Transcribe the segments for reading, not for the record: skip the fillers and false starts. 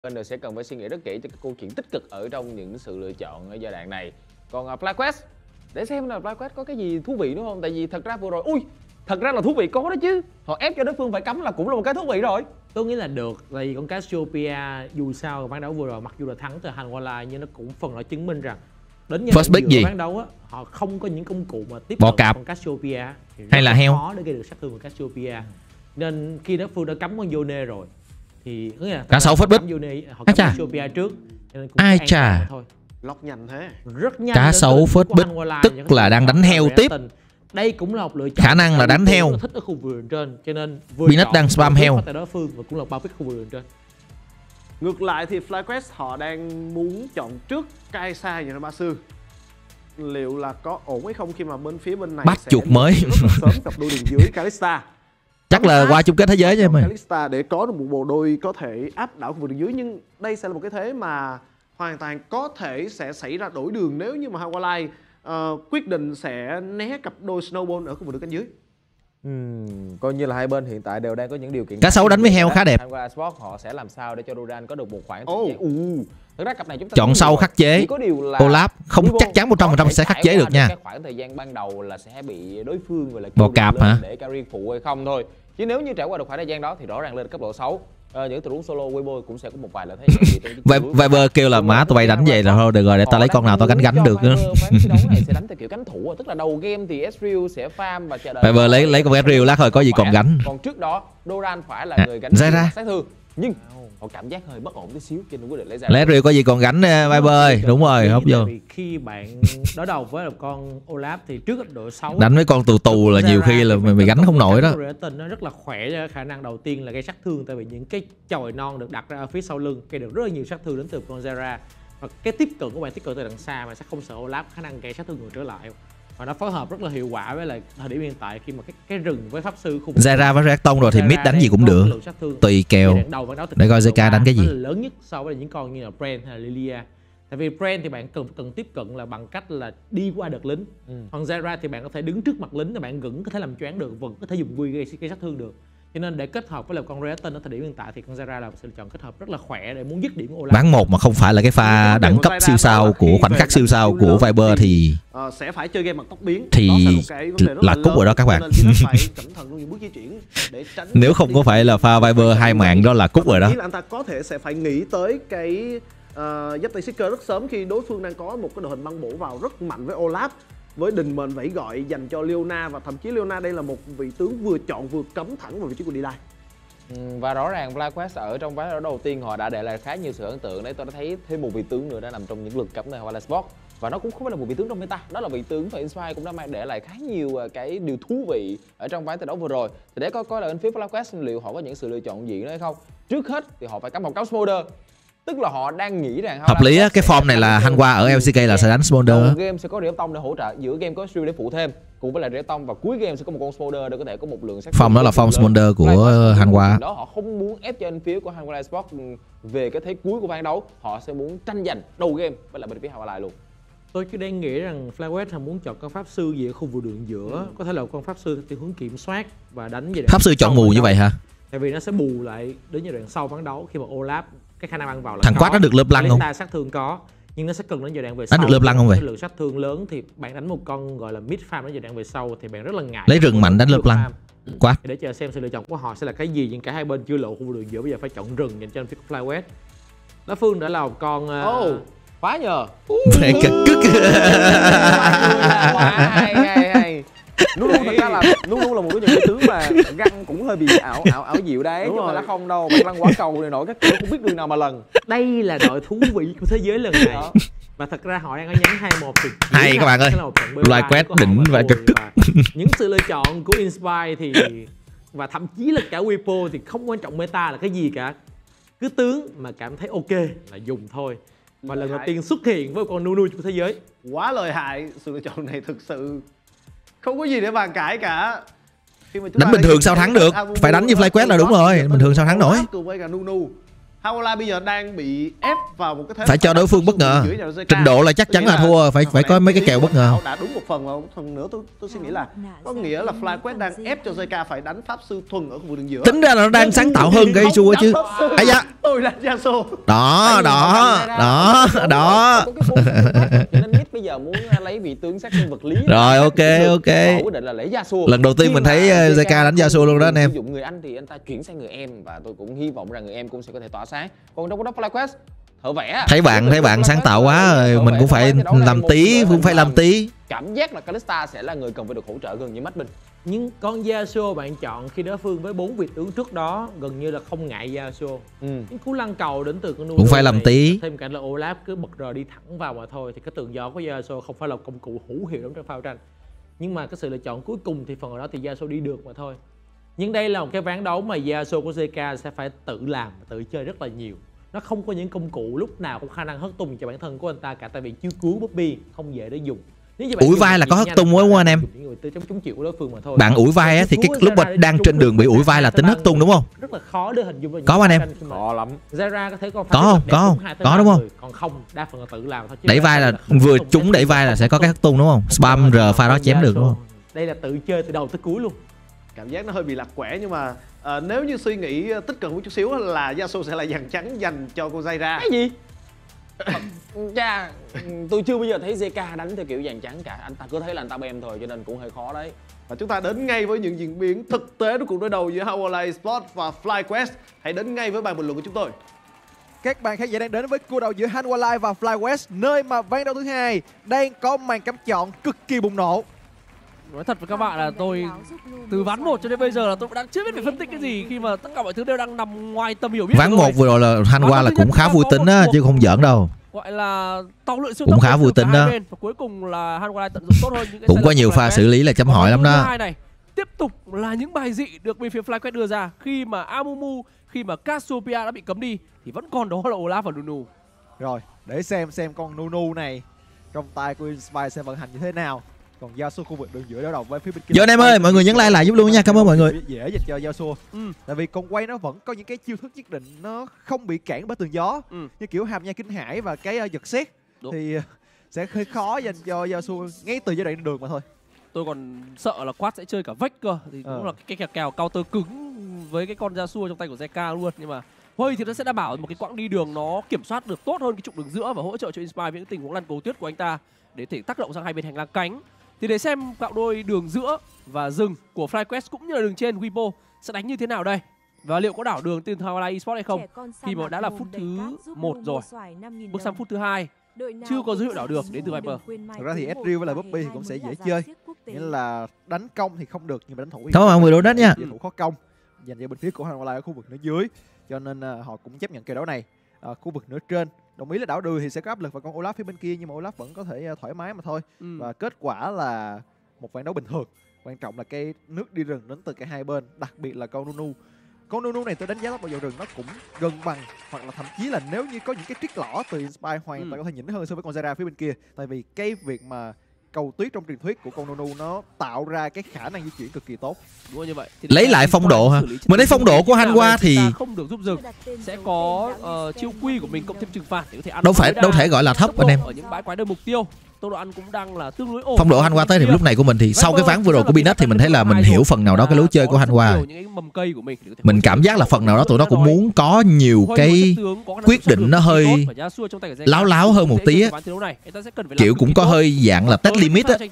Bên sẽ cần phải suy nghĩ rất kỹ cho cái câu chuyện tích cực ở trong những sự lựa chọn ở giai đoạn này. Còn FlyQuest, để xem là FlyQuest có cái gì thú vị nữa không? Tại vì thật ra vừa rồi, thật ra là thú vị có đó chứ. Họ ép cho đối phương phải cấm là cũng là một cái thú vị rồi. Tôi nghĩ là được, tại vì con Cassiopeia dù sao ván đấu vừa rồi mặc dù là thắng từ Hanwha, nhưng nó cũng phần nó chứng minh rằng đến giai đoạn giữa ván đấu á, họ không có những công cụ mà tiếp cận con Cassiopeia hay là heo khó để gây được sát thương của Cassiopeia. Nên khi đối phương đã cấm con Yone rồi thì có nghĩa là cá sấu phết bích họ cấm Cassiopeia trước, nên cũng ai chà thôi. Lóc nhanh thế. Rất nhanh. Cá sấu phết bích tức là đang đánh heo tiếp. Đây cũng là một lựa chọn khả năng là đánh heo. Thích ở khu vực trên, cho nên Binet đang spam heo. Đối phương và cũng là bao pick khu vực trên. Ngược lại thì FlyQuest họ đang muốn chọn trước Kai'Sa và Namasu. Liệu là có ổn hay không khi mà bên phía này bắt chuột mới sớm cặp đôi đường dưới Kalista. Chắc là qua chung kết thế giới chứ em ơi. Kalista để có được một bộ đôi có thể áp đảo khu vực đường dưới, nhưng đây sẽ là một cái thế mà hoàn toàn có thể sẽ xảy ra đổi đường nếu như mà Hanwha quyết định sẽ né cặp đôi Snowball ở khu vực đường cánh dưới. Coi như là hai bên hiện tại đều đang có những điều kiện. Cá sấu đánh với heo khá đẹp. Hanwha Sport họ sẽ làm sao để cho Duran có được một khoảng thời gian. Thực ra cặp này chúng ta chọn sau khắc chế. Olaf không chắc chắn 100% sẽ khắc chế được nha. Cái khoảng thời gian ban đầu là sẽ bị đối phương gọi là bò cạp hả? Để carry phụ hay không thôi. Chứ nếu như trải qua được khoảng thời gian đó thì rõ ràng lên cấp độ 6. Những tình huống solo Weibo cũng sẽ có một vài lợi thế. Viper kêu là má tụi bay đánh về rồi thôi, được rồi để tao lấy con nào tao gánh được nữa. Đấu này sẽ đánh theo kiểu cánh thủ, tức là đầu game thì Ezreal sẽ farm và chờ đợi. Viper lấy con Ezreal lát thôi có gì còn gánh. Còn trước đó Doran phải là người gánh sát thương, nhưng họ cảm giác hơi bất ổn tí xíu cho nên quyết định lấy ra. Ezreal có gì còn gánh Viper ơi, đúng rồi, hốt vô. Khi bạn đối đầu với một con Olaf thì trước độ 6 đánh với con tù là nhiều khi là mày gánh không nổi đó. Nó rất là khỏe, khả năng đầu tiên là gây sát thương, tại vì những cái chồi non được đặt ra ở phía sau lưng gây được rất là nhiều sát thương đến từ con Zera, và cái tiếp cận của bạn tiếp cận từ đằng xa mà sẽ không sợ Olaf khả năng gây sát thương ngược trở lại, và nó phối hợp rất là hiệu quả với lại thời điểm hiện tại khi mà cái rừng với pháp sư khu vực Zera với Reacton rồi thì mid đánh gì cũng được, tùy kèo để coi Zeka đánh cái gì lớn nhất so với những con như là Brand hay là Lilia. Tại vì Brand thì bạn cần tiếp cận là bằng cách là đi qua đợt lính, còn Zera thì bạn có thể đứng trước mặt lính, là bạn vẫn có thể làm choáng được, vẫn có thể dùng quy gây sát thương được. Cho nên để kết hợp với là con Reaton ở thời điểm hiện tại thì con Zera là một sự lựa chọn kết hợp rất là khỏe để muốn dứt điểm Olaf. Ván 1 mà không phải là cái pha đẳng cấp siêu sao của khoảnh khắc siêu sao của Viper thì sẽ phải chơi game bằng tốc biến thì là cúp rồi đó các bạn. Nếu không có phải là pha Viper 2 mạng đó là cúp rồi đó. Anh ta có thể sẽ phải nghĩ tới cái giáp tay Seeker rất sớm khi đối phương đang có một cái đội hình băng bổ vào rất mạnh với Olaf, với đình mệnh vẫy gọi dành cho Leona, và thậm chí Leona đây là một vị tướng vừa chọn vừa cấm thẳng vào vị trí của D-Live. Và rõ ràng FlyQuest ở trong ván đấu đầu tiên họ đã để lại khá nhiều sự ấn tượng đấy. Tôi đã thấy thêm một vị tướng nữa đã nằm trong những lực cấm này Hanwha Sport, và nó cũng không phải là một vị tướng trong meta, đó là vị tướng và Inspire cũng đã mang để lại khá nhiều cái điều thú vị ở trong ván thi đấu vừa rồi. Thì để coi là bên phía FlyQuest liệu họ có những sự lựa chọn gì nữa hay không. Trước hết thì họ phải cắm một cắm Smolder, tức là họ đang nghĩ rằng hợp lý á, cái form này là Hanwha ở LCK là sẽ đánh Smolder. Đầu game sẽ có Rỉa Tông để hỗ trợ, giữa game có Ezreal để phụ thêm cùng với lại Rỉa Tông, và cuối game sẽ có một con Smolder để có thể có một lượng sát form đó là form Smolder của Hanwha. Đó họ không muốn ép cho bên phía của Hanwha Sport về cái thế cuối của ván đấu, họ sẽ muốn tranh giành đầu game với lại bên phía Hanwha luôn. Tôi cứ đang nghĩ rằng FlyQuest muốn chọn con pháp sư gì ở khu vực đường giữa, có thể là con pháp sư theo hướng kiểm soát và đánh về pháp sư chọn mù như vậy hả? Tại vì nó sẽ bù lại đến giai đoạn sau ván đấu khi mà Olaf cái khả năng ăn vào là thằng quát nó được lợp lăng không? Sát thương có, nhưng nó sẽ cần đến giai đoạn về sau. Nó được lợp lăng không vậy? Lượng sát thương lớn thì bạn đánh một con gọi là mid farm đến giai đoạn về sau thì bạn rất là ngại. Lấy rừng mạnh đánh lợp lăng. Quát. Để chờ xem sự lựa chọn của họ sẽ là cái gì, nhưng cả hai bên chưa lộ khu vực đường giữa, bây giờ phải chọn rừng dành cho phía FlyQuest. Đối phương đã là một con phá nhờ. Mẹ cực cức. Nunu thật ra là Nunu là một trong những cái tướng mà găng cũng hơi bị ảo diệu đấy, chứ mà là không đâu. Bạn lăn quả cầu này nổi các kiểu không biết đường nào mà lần. Đây là đội thú vị của thế giới lần này. Và thật ra họ đang có nhánh 2-1 thì hay các bạn ơi. FlyQuest đỉnh và cực cức. Những sự lựa chọn của Inspire thì và thậm chí là cả Weibo thì không quan trọng meta là cái gì cả. Cứ tướng mà cảm thấy ok là dùng thôi. Và lần đầu tiên xuất hiện với con Nunu của thế giới. Quá lợi hại, sự lựa chọn này thực sự không có gì để bàn cãi cả. Đánh bình thường sao thắng được, phải đánh như FlyQuest là đúng rồi, bình thường sao thắng nổi. Cùng với cả Nunu Hawala bây giờ đang bị ép vào một cái thế phải cho đối phương bất ngờ. Trình độ là chắc chắn là thua, phải có mấy cái kèo bất ngờ. Đã đúng một phần, và một phần nữa tôi suy nghĩ là có nghĩa là FlyQuest đang ép cho JK phải đánh pháp sư thuần ở khu vực đường giữa. Tính ra là nó đang sáng tạo hơn cái Yasuo chứ. Ây da. Tôi là Yasuo. Đó. Cho nên Mid bây giờ muốn lấy vị tướng sát sinh vật lý. Rồi ok. Quyết định là lấy Yasuo. Lần đầu tiên mình thấy JK đánh Yasuo luôn đó anh em. Sử dụng người anh thì anh ta chuyển sang người em, và tôi cũng hy vọng rằng người em cũng sẽ có thể tỏa sáng. Còn trong đó FlyQuest thở vẽ. Thấy bạn sáng tạo quá rồi, mình cũng phải làm tí. Cảm giác là Kalista sẽ là người cần phải được hỗ trợ gần như mắt Bình. Nhưng con Yasuo bạn chọn khi đối phương với 4 vị tướng trước đó gần như là không ngại Yasuo. Những cú lăn cầu đến từ con Nunu cũng phải làm tí. Thêm cả là Olaf cứ bật rờ đi thẳng vào mà thôi, thì cái tường gió của Yasuo không phải là công cụ hữu hiệu trong pha tranh. Nhưng mà cái sự lựa chọn cuối cùng thì phần ở đó thì Yasuo đi được mà thôi. Nhưng đây là một cái ván đấu mà Yasuo của JK sẽ phải tự làm, tự chơi rất là nhiều. Nó không có những công cụ lúc nào cũng khả năng hất tung cho bản thân của anh ta cả, tại vì chiêu cứu Bobby không dễ để dùng. Ủi vai là có hất tung đúng không anh em? Bạn ủi vai á, thì cái lúc mà đang trên đường bị ủi vai là tính hất tung đúng không? Rất là khó để hình dung. Có không anh em? Khó lắm. Zyra có thấy có không? Có đúng không? Còn không, đa phần là tự làm thôi. Đẩy vai là vừa trúng đẩy vai là sẽ có cái hất tung đúng không? Spam R pha đó chém được đúng không? Đây là tự chơi từ đầu tới cuối luôn. Cảm giác nó hơi bị lạc quẻ, nhưng mà nếu như suy nghĩ tích cực một chút xíu là Yasuo sẽ là dàn trắng dành cho cô Zyra. Cái gì? Cha, tôi chưa bao giờ thấy JK đánh theo kiểu dàn trắng cả. Anh ta cứ thấy là anh ta bem thôi, cho nên cũng hơi khó đấy. Và chúng ta đến ngay với những diễn biến thực tế của cuộc đối đầu giữa Hawala Esports và FlyQuest. Hãy đến ngay với bài bình luận của chúng tôi. Các bạn khán giả đang đến với cuộc đấu giữa Hawala và FlyQuest, nơi mà ván đấu thứ hai đang có màn cắm chọn cực kỳ bùng nổ. Nói thật với các bạn là tôi từ ván 1 cho đến bây giờ là tôi đang chưa biết phải phân tích cái gì, khi mà tất cả mọi thứ đều đang nằm ngoài tầm hiểu biết. Ván 1 vừa rồi là Hanwha là cũng khá vui tính á, chứ không giỡn đâu. Gọi là tàu lượn siêu cũng khá vui tính đó. Và cuối cùng là Hanwha tận dụng tốt hơn những cái cũng có nhiều pha xử lý là chấm hỏi lắm đó. Này, tiếp tục là những bài dị được bên phía FlyQuest đưa ra, khi mà Amumu, khi mà Cassiopeia đã bị cấm đi thì vẫn còn đó là Olaf và Nunu. Rồi, để xem con Nunu này trong tay của Inspire sẽ vận hành như thế nào. Còn Yasuo khu vực đường giữa đối đầu với phía bên kia. Giờ anh em ơi, mọi người nhấn like lại giúp luôn nha, cảm ơn mọi người. Dễ dành cho Yasuo. Tại vì con quay nó vẫn có những cái chiêu thức nhất định, nó không bị cản bởi tường gió. Như kiểu hàm nha kinh hải và cái giật sét. Thì sẽ hơi khó dành cho Yasuo ngay từ giai đoạn đường mà thôi. Tôi còn sợ là Quát sẽ chơi cả vách cơ, thì cũng là cái kèo counter cứng với cái con Yasuo trong tay của JK luôn. Nhưng mà Huey thì nó sẽ đảm bảo một cái quãng đi đường nó kiểm soát được tốt hơn cái trục đường giữa và hỗ trợ cho Inspire với những tình huống lăn cầu tuyết của anh ta để thể tác động sang hai bên hành lang cánh. Thì để xem cạo đôi đường giữa và rừng của FlyQuest cũng như là đường trên Weibo sẽ đánh như thế nào đây. Và liệu có đảo đường từ Hawala Esports hay không, khi mà đã là phút thứ 1 rồi. Bước sang phút thứ 2 chưa có dấu hiệu đảo được đến từ Viper. Thực ra thì Ezreal với lại Bobby thì cũng sẽ dễ chơi, nghĩa là đánh công thì không được nhưng mà đánh thủ cảm ơn 10 đô đất nha. Thủ khó công dành cho bên phía của Hawala ở khu vực nửa dưới, cho nên họ cũng chấp nhận kèo đấu này. Khu vực nửa trên đồng ý là đảo đường thì sẽ có áp lực vào con Olaf phía bên kia, nhưng mà Olaf vẫn có thể thoải mái mà thôi. Và kết quả là một ván đấu bình thường. Quan trọng là cái nước đi rừng đến từ cả hai bên, đặc biệt là con Nunu. Con Nunu này tôi đánh giá tốc độ vào rừng nó cũng gần bằng, hoặc là thậm chí là nếu như có những cái trick lỏ từ Inspire hoàn toàn có thể nhỉnh hơn so với con Zyra phía bên kia. Tại vì cái việc mà cầu tuyết trong truyền thuyết của con Nunu nó tạo ra cái khả năng di chuyển cực kỳ tốt. Đúng rồi, như vậy. Thì lấy lại phong độ hả? Mình thấy phong độ của Hanwha thì không được giúp rừng, sẽ có chiêu quy của mình cộng thêm trừng phạt để có thể ăn. Đâu thể gọi là thấp anh em. Ở những bãi quái đơn mục tiêu, tốc độ ăn cũng đang là tương đối ổn. Phong độ Hanwha tới thì lúc này của mình thì sau cái ván vừa rồi của Peanut thì mình thấy là mình hiểu phần nào đó cái lối chơi của Hanwha. Mình cảm giác là phần nào đó tụi nó cũng muốn có nhiều cái quyết định nó hơi láo hơn một tí á. Kiểu cũng có hơi dạng là test limit á.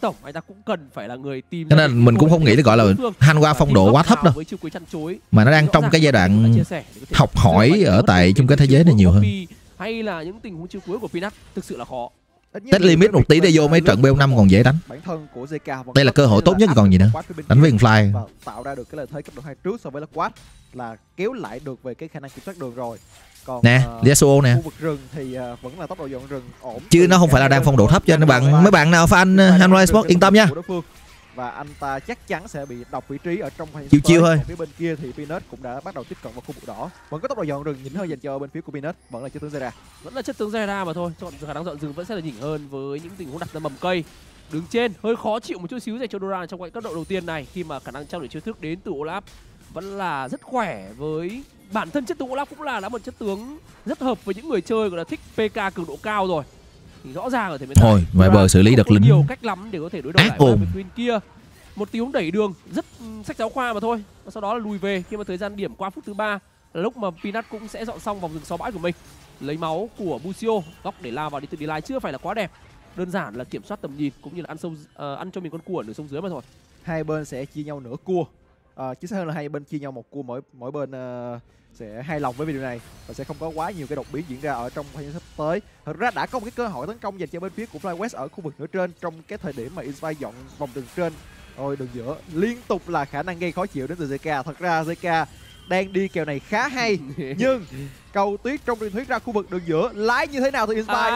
Cho nên mình cũng không nghĩ là gọi là Hanwha phong độ quá thấp đâu. Mà nó đang trong cái giai đoạn học hỏi ở tại chung cái thế giới này nhiều hơn. Hay là những tình huống chiêu cuối của Peanut thực sự là khó. Test limit một tí để vô mấy trận BO5 còn dễ đánh. Bản thân của JK đây là cơ hội tốt nhất còn gì nữa. Đánh với Fly và tạo ra được cái lợi thế cấp độ 2 trước so với Quát, là kéo lại được về cái khả năng kiểm soát đường rồi. Còn nè, Yasuo nè. Khu vực rừng thì vẫn là tốc độ dọn rừng ổn. Chứ nó không phải là đang phong độ thấp cho nên mấy bạn nào fan Hawala Esports yên tâm nha. Và anh ta chắc chắn sẽ bị đọc vị trí ở trong chiêu thôi. Phía bên kia thì Peanut cũng đã bắt đầu tiếp cận vào khu vực đỏ. Vẫn có tốc độ dọn rừng nhỉnh hơn dành cho bên phía của Peanut, vẫn là chất tướng Zyra. Vẫn là chất tướng Zyra mà thôi, chọn khả năng dọn rừng vẫn sẽ là nhỉnh hơn với những tình huống đặt ra mầm cây. Đứng trên hơi khó chịu một chút xíu dành cho Doran trong cái cấp độ đầu tiên này, khi mà khả năng trao đổi chiêu thức đến từ Olaf vẫn là rất khỏe, với bản thân chất tướng Olaf cũng là một chất tướng rất hợp với những người chơi gọi là thích PK cường độ cao rồi. Thì rõ ràng ở thời điểm này thôi Viper xử lý được lính nhiều cách lắm để có thể đối đầu ác lại với ôn. Queen kia. Một tiếng đẩy đường rất sách giáo khoa mà thôi, và sau đó là lùi về khi mà thời gian điểm qua phút thứ 3 là lúc mà Peanut cũng sẽ dọn xong vòng rừng 6 bãi của mình. Lấy máu của Busio, góc để lao vào đi từ đi lại chưa phải là quá đẹp, đơn giản là kiểm soát tầm nhìn cũng như là ăn cho mình con cua ở nửa sông dưới mà thôi. Hai bên sẽ chia nhau nửa cua, chính xác hơn là hai bên chia nhau một cua, mỗi bên sẽ hài lòng với video này và sẽ không có quá nhiều cái đột biến diễn ra ở trong thời gian sắp tới. Thật ra đã có một cái cơ hội tấn công dành cho bên phía của FlyQuest ở khu vực nửa trên trong cái thời điểm mà Inspire dọn vòng đường trên. Rồi đường giữa liên tục là khả năng gây khó chịu đến từ ZK. Thật ra ZK đang đi kèo này khá hay nhưng cầu tuyết trong truyền thuyết ra khu vực đường giữa lái như thế nào từ Inspire.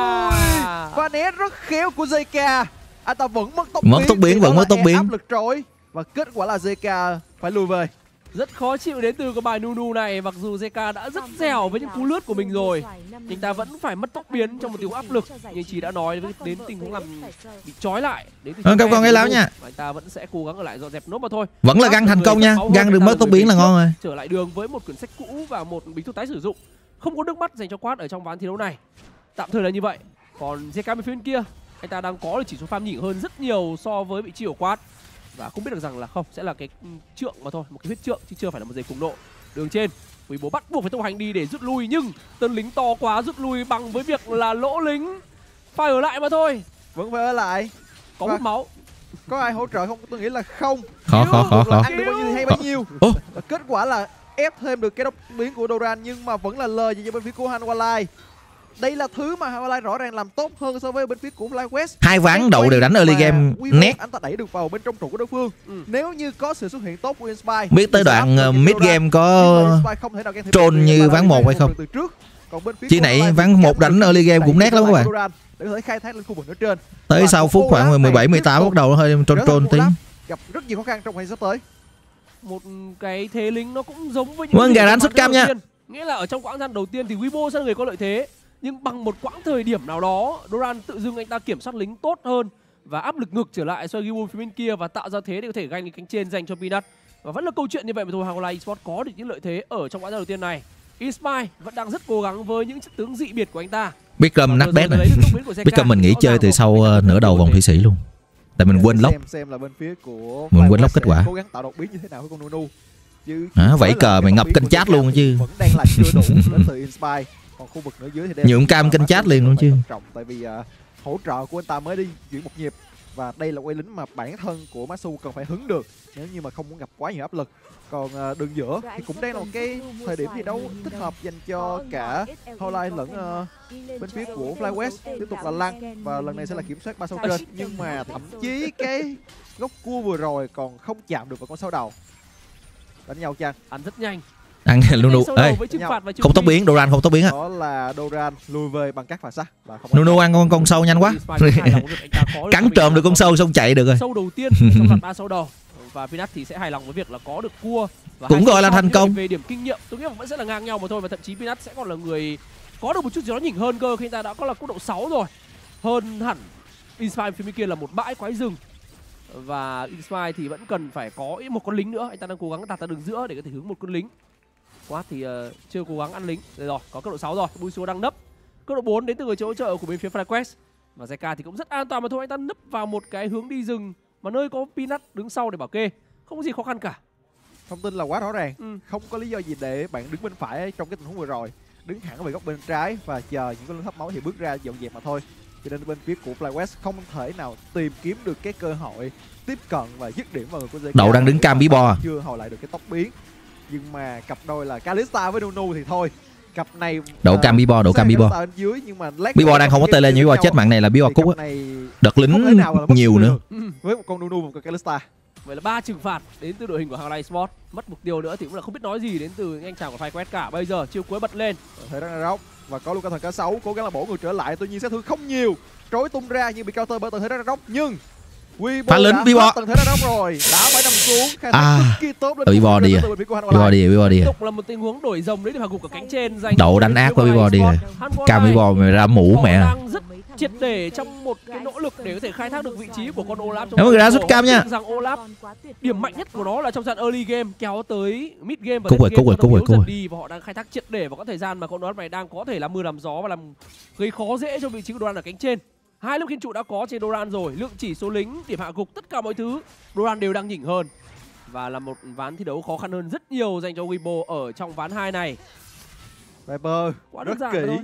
Và né rất khéo của ZK, anh ta vẫn mất tốc biến, vẫn mất tốc biến, áp lực trội và kết quả là ZK phải lùi về. Rất khó chịu đến từ cái bài Nunu này, mặc dù ZK đã rất dẻo với những cú lướt của mình rồi nhưng ta vẫn phải mất tốc biến trong một tình huống áp lực. Như chị đã nói đến tình huống làm bị trói lại đến từ con cái láo nha. Anh ta vẫn sẽ cố gắng ở lại dọn dẹp nốt mà thôi. Vẫn là găng thành công nha, găng được mất tốc biến là ngon rồi. Trở lại đường với một quyển sách cũ và một bình thuốc tái sử dụng, không có nước mắt dành cho Quad ở trong ván thi đấu này, tạm thời là như vậy. Còn ZK bên phía bên kia, anh ta đang có được chỉ số farm nhỉnh hơn rất nhiều so với vị trí của Quad. Và không biết được rằng là không sẽ là cái trượng mà thôi, một cái huyết trượng chứ chưa phải là một giày cùng độ. Đường trên, Quý Bố bắt buộc phải tung hành đi để rút lui nhưng tên lính to quá, rút lui bằng với việc là lỗ lính. Phải ở lại mà thôi. Vẫn phải ở lại. Có hút máu. Có ai hỗ trợ không? Tôi nghĩ là không. Khó. Ăn được bao nhiêu thì hay bấy nhiêu. Và kết quả là ép thêm được cái đột biến của Doran nhưng mà vẫn là lời dành cho bên phía của Hanwha. Đây là thứ mà Hanwha rõ ràng làm tốt hơn so với bên phía của FlyQuest. Hai ván đầu đều đánh early game nét. Anh ta đẩy được vào bên trong trụ của đối phương. Nếu như có sự xuất hiện tốt của Inspire, biết tới đoạn mid game có troll như ván 1 hay không. Chi này ván 1 đánh early game cũng nét lắm các bạn. Để có thể khai thác lên khu vực nữa trên. Tới sau phút khoảng 17-18 bắt đầu hơi troll tí. Gặp rất nhiều khó khăn trong ngày sắp tới. Một cái thế lính nó cũng giống với những gà đánh xuất cam nha. Nghĩa là ở trong quãng gian đầu tiên thì Weibo sẽ là người có lợi thế, nhưng bằng một quãng thời điểm nào đó Doran tự dưng anh ta kiểm soát lính tốt hơn và áp lực ngược trở lại so với Weibo phía bên kia và tạo ra thế để có thể ganh cái cánh trên dành cho Peanut. Và vẫn là câu chuyện như vậy mà thôi, Hanwha Esports có được những lợi thế ở trong quãng gian đầu tiên này. Inspire vẫn đang rất cố gắng với những chất tướng dị biệt của anh ta. Bickham nát bét này. Bickham mình nghỉ chơi từ sau nửa đầu vòng Thụy Sĩ luôn. Tại mình quên lốc. Xem là bên phía của mình quên lốc kết quả. Cố gắng tạo đột biến như thế nào với con Nunu. Chứ vẫy cờ mày ngập kênh chat luôn chứ. Vẫn đang là chưa đủ đến từ Inspire. Còn khu vực nữa dưới thì nhượng cam kênh chat liền luôn chứ. Tại vì hỗ trợ của anh ta mới đi chuyển một nhịp và đây là quay lính mà bản thân của Masu cần phải hứng được nếu như mà không muốn gặp quá nhiều áp lực. Còn đường giữa thì cũng đang là một cái thời điểm thi đấu thích hợp dành cho cả Hololive lẫn bên phía của FlyQuest. Tiếp tục là lăn và lần này sẽ là kiểm soát 3 sao trên, nhưng mà thậm chí cái góc cua vừa rồi còn không chạm được vào con sao đầu. Đánh nhau chăng? Ăn rất nhanh. Ăn Nunu ê, không tốc biến, Doran không tốc biến á. Đó là Doran lùi về bằng các phạt sát. Nunu ăn con sâu nhanh quá. Cắn trộm được con sâu xong chạy được rồi. Sâu đầu tiên trong loạt 3 sâu đầu. Và Peanut thì sẽ hài lòng với việc là có được cua và cũng gọi là thành công. Về điểm kinh nghiệm tôi nghĩ là vẫn sẽ là ngang nhau mà thôi, và thậm chí Peanut sẽ còn là người có được một chút gì đó nhỉnh hơn cơ khi anh ta đã có là quốc độ 6 rồi. Hơn hẳn Inspire phía bên kia là một bãi quái rừng. Và Inspire thì vẫn cần phải có một con lính nữa, anh ta đang cố gắng đặt ra đường giữa để có thể hướng một con lính. Quad thì chưa cố gắng ăn lính. Rồi, có cấp độ 6 rồi, Busio đang nấp. Cấp độ 4 đến từ người hỗ trợ của bên phía FlyQuest. Và ZK thì cũng rất an toàn mà thôi, anh ta nấp vào một cái hướng đi rừng mà nơi có Peanut đứng sau để bảo kê, không có gì khó khăn cả. Thông tin là quá rõ ràng, không có lý do gì để bạn đứng bên phải trong cái tình huống vừa rồi, đứng hẳn về góc bên trái và chờ những con lính hấp máu thì bước ra dọn dẹp mà thôi. Cho nên bên phía của FlyQuest không thể nào tìm kiếm được cái cơ hội tiếp cận và dứt điểm vào người của ZK. Đậu đang đứng cam bí bo, chưa hồi lại được cái tốc biến. Nhưng mà cặp đôi là Kalista với Nunu thì thôi. Cặp này đậu cam bí bo, bí bo đang không có tê lên như bí bo chết mạng này là bí bo cút á. Đợt lính nhiều nữa. Với một con Nunu và một con Kalista. Vậy là 3 trừng phạt đến từ đội hình của Hanwha Esports. Mất mục tiêu nữa thì cũng là không biết nói gì đến từ những anh chàng của FlyQuest cả. Bây giờ chiêu cuối bật lên. Thời đang róc và có Luka thần cá 6 cố gắng là bổ người trở lại, tuy nhiên sát thương không nhiều. Trối tung ra nhưng bị counter bởi tầng thế đang róc, nhưng phá lính bí bo tầng thế đang róc rồi, đã phải nằm xuống. Khai thác cực kỳ tốt lên bí bo đi à. Bí bo đi à. Tiếp tục là một tình huống đổi rồng đấy để hạ gục ở cánh trên dành đậu đánh ác của bí bo đi rồi. Cam bí bo mày ra mũ mẹ. triệt để trong một cái nỗ lực để có thể khai thác được vị trí của con Olaf. Cảm ơn Gra rất cam nha. Rằng Olaf điểm mạnh nhất của nó là trong trận early game kéo tới mid game và cúc rồi. đi, và họ đang khai thác triệt để vào các thời gian mà con Olaf này đang có thể làm mưa làm gió và làm gây khó dễ cho vị trí của Doran ở cánh trên. Hai lớp khiên trụ đã có trên Doran rồi, lượng chỉ số lính, điểm hạ gục, tất cả mọi thứ Doran đều đang nhỉnh hơn và là một ván thi đấu khó khăn hơn rất nhiều dành cho Weibo ở trong ván 2 này. Viper Quá rất đơn kỹ. giản thôi.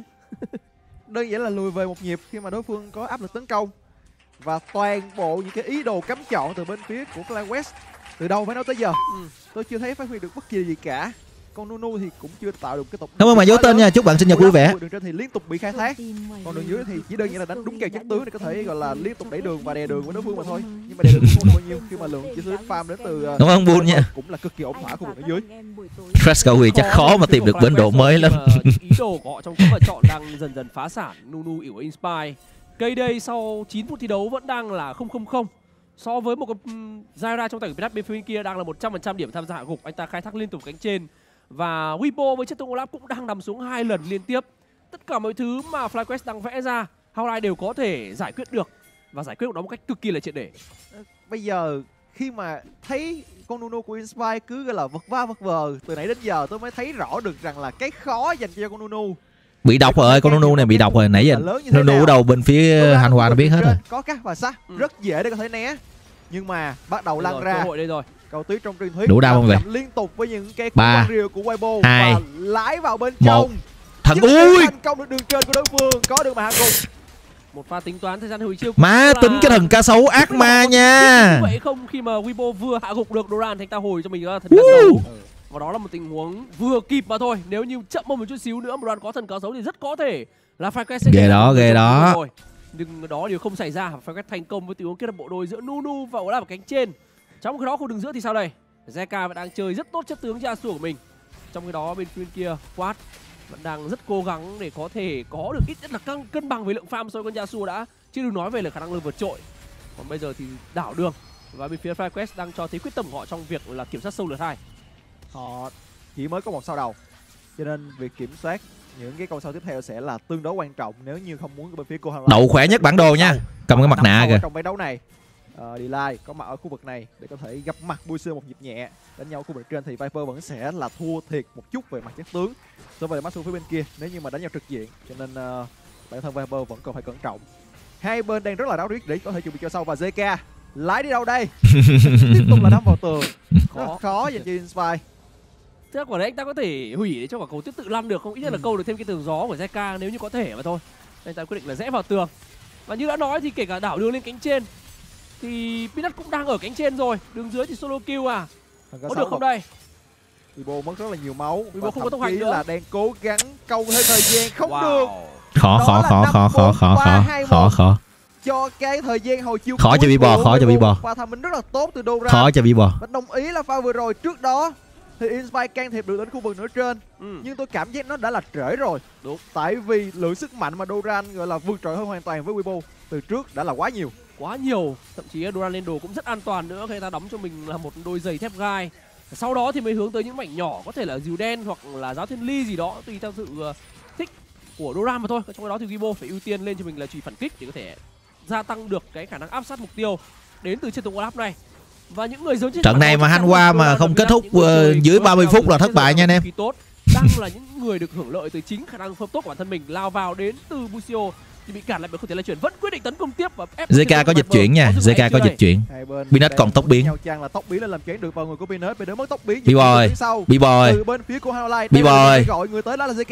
Đơn giản là lùi về một nhịp khi mà đối phương có áp lực tấn công. Và toàn bộ những cái ý đồ cắm chọn từ bên phía của FlyQuest từ đầu phải nói tới giờ, tôi chưa thấy phát huy được bất kỳ gì cả. Con Nunu thì cũng chưa tạo được cái tục. Cảm ơn bạn dấu tên nha, chúc bạn sinh nhật vui vẻ. Đường trên thì liên tục bị khai thác, còn đường dưới thì chỉ đơn giản là đánh đúng kèo chất tướng để có thể gọi là liên tục đẩy đường và đè đường với đối phương mà thôi. Nhưng mà đè đường không bao nhiêu khi mà lượng chỉ số farm đến từ cảm ơn Bull nha, cũng là cực kỳ ổn thỏa khu vực ở dưới. Crash Cao Huy chắc khó mà tìm được bến độ mới lắm. Ý đồ của họ trong các lựa chọn đang dần dần phá sản. Nunu ỉu Inspire. Cây đây sau 9 phút thi đấu vẫn đang là 0-0. So với một cái Zyra trong tay của bên phía kia đang là 100% điểm tham gia hạ gục, anh ta khai thác liên tục cánh trên. Và Weibo với chất tung Olaf cũng đang nằm xuống 2 lần liên tiếp. Tất cả mọi thứ mà FlyQuest đang vẽ ra, Howlite đều có thể giải quyết được và giải quyết nó một cách cực kỳ là triệt để. Bây giờ khi mà thấy con Nunu của Inspire cứ gọi là vật va vật vờ từ nãy đến giờ, tôi mới thấy rõ được rằng là cái khó dành cho con Nunu. Bị độc rồi, con Nunu này bị độc rồi, nãy giờ Nunu ở đâu bên phía Hanwha nó biết hết rồi. Có cắt và sát rất dễ để có thể né, nhưng mà bắt đầu lăn ra. Cơ hội đây rồi. Cầu tuyết trong truyền thuyết đủ đau không vậy? Liên tục với những cái ba rìu của Weibo 2 và lái vào bên 1 trong. Thần ui, thành công được đường trên của đối phương, có được mà hạ gục. Một pha tính toán thời gian hồi chiêu. Má tính cái thần cá sấu ác ma nha. Vậy không khi mà Weibo vừa hạ gục được Doran thành ta hồi cho mình thần cá sấu. Và đó là một tình huống vừa kịp mà thôi. Nếu như chậm một chút xíu nữa mà Doran có thần cá sấu thì rất có thể là FlyQuest sẽ ghê đó. Nhưng đó điều không xảy ra. FlyQuest thành công với tình huống kết hợp bộ đôi giữa Nunu và Olaf ở cánh trên. Trong khi đó khu đường giữa thì sao đây? Zeka vẫn đang chơi rất tốt chất tướng cho Yasuo của mình. Trong khi đó bên phía kia Quát vẫn đang rất cố gắng để có thể có được ít nhất là cân bằng với lượng farm so với con Yasuo đã, chứ đừng nói về là khả năng lương vượt trội. Còn bây giờ thì đảo đường và bên phía FlyQuest đang cho thấy quyết tâm của họ trong việc là kiểm soát sâu lượt 2. Họ chỉ mới có một sao đầu, cho nên việc kiểm soát những cái câu sau tiếp theo sẽ là tương đối quan trọng nếu như không muốn bên phía cô Hanwha đậu khỏe nhất bản đồ nha, cầm cái mặt nạ kìa. Trong ván đấu này Delay có mặt ở khu vực này để có thể gặp mặt Buiser một nhịp nhẹ. Đánh nhau khu vực trên thì Viper vẫn sẽ là thua thiệt một chút về mặt chất tướng so với Maxu phía bên kia nếu như mà đánh nhau trực diện, cho nên bản thân Viper vẫn còn phải cẩn trọng. Hai bên đang rất là ráo riết để có thể chuẩn bị cho sau, và Zeka lái đi đâu đây? Tiếp tục là đâm vào tường. Khó dành cho Inspire. Thế quả đấy anh ta có thể hủy để cho quả cầu tiếp tự lăn được không? Ít nhất là câu được thêm cái tường gió của Zeka nếu như có thể mà thôi. Anh ta quyết định là rẽ vào tường. Và như đã nói thì kể cả đảo đường lên cánh trên thì Peanut cũng đang ở cánh trên rồi. Đường dưới thì solo kill à? Có được không đây? Weibo mất rất là nhiều máu. Weibo không có tốc hành nữa. Là đang cố gắng câu thêm thời gian không được. Khó. Cho cái thời gian hồi chiêu khó cho Bieber, khó cho Bieber. Pha tham minh rất là tốt từ Doran. Khó cho Bieber. Và đồng ý là pha vừa rồi trước đó thì Inspire can thiệp được đến khu vực nửa trên. Nhưng tôi cảm giác nó đã là trễ rồi. Đúng. Tại vì lượng sức mạnh mà Doran gọi là vượt trội hơn hoàn toàn với Weibo từ trước đã là quá nhiều. Thậm chí Doran lên đồ cũng rất an toàn nữa, khi ta đóng cho mình là một đôi giày thép gai. Sau đó thì mới hướng tới những mảnh nhỏ, có thể là dìu đen hoặc là giáo thiên ly gì đó, tùy theo sự thích của Doran mà thôi. Trong đó thì Weibo phải ưu tiên lên cho mình là chùy phản kích để có thể gia tăng được cái khả năng áp sát mục tiêu đến từ trên tùng Olaf này. Và những người giống trận này mà Hanwha mà không kết thúc dưới 30 phút là thất bại nha anh em. Đang là những người được hưởng lợi từ chính khả năng phơm tốt của bản thân mình, lao vào đến từ Busio thì bị cản lại bởi không thể lay chuyển, vẫn quyết định tấn công tiếp và ép. JK có dịch chuyển nha, JK có dịch chuyển. Peanut còn tốc biến. Chàng là tốc biến lên làm choáng được vào người của Peanut, Peanut mất tốc biến. Bieber. Từ bên phía của Howlite. Bieber. Gọi người tới đó là JK.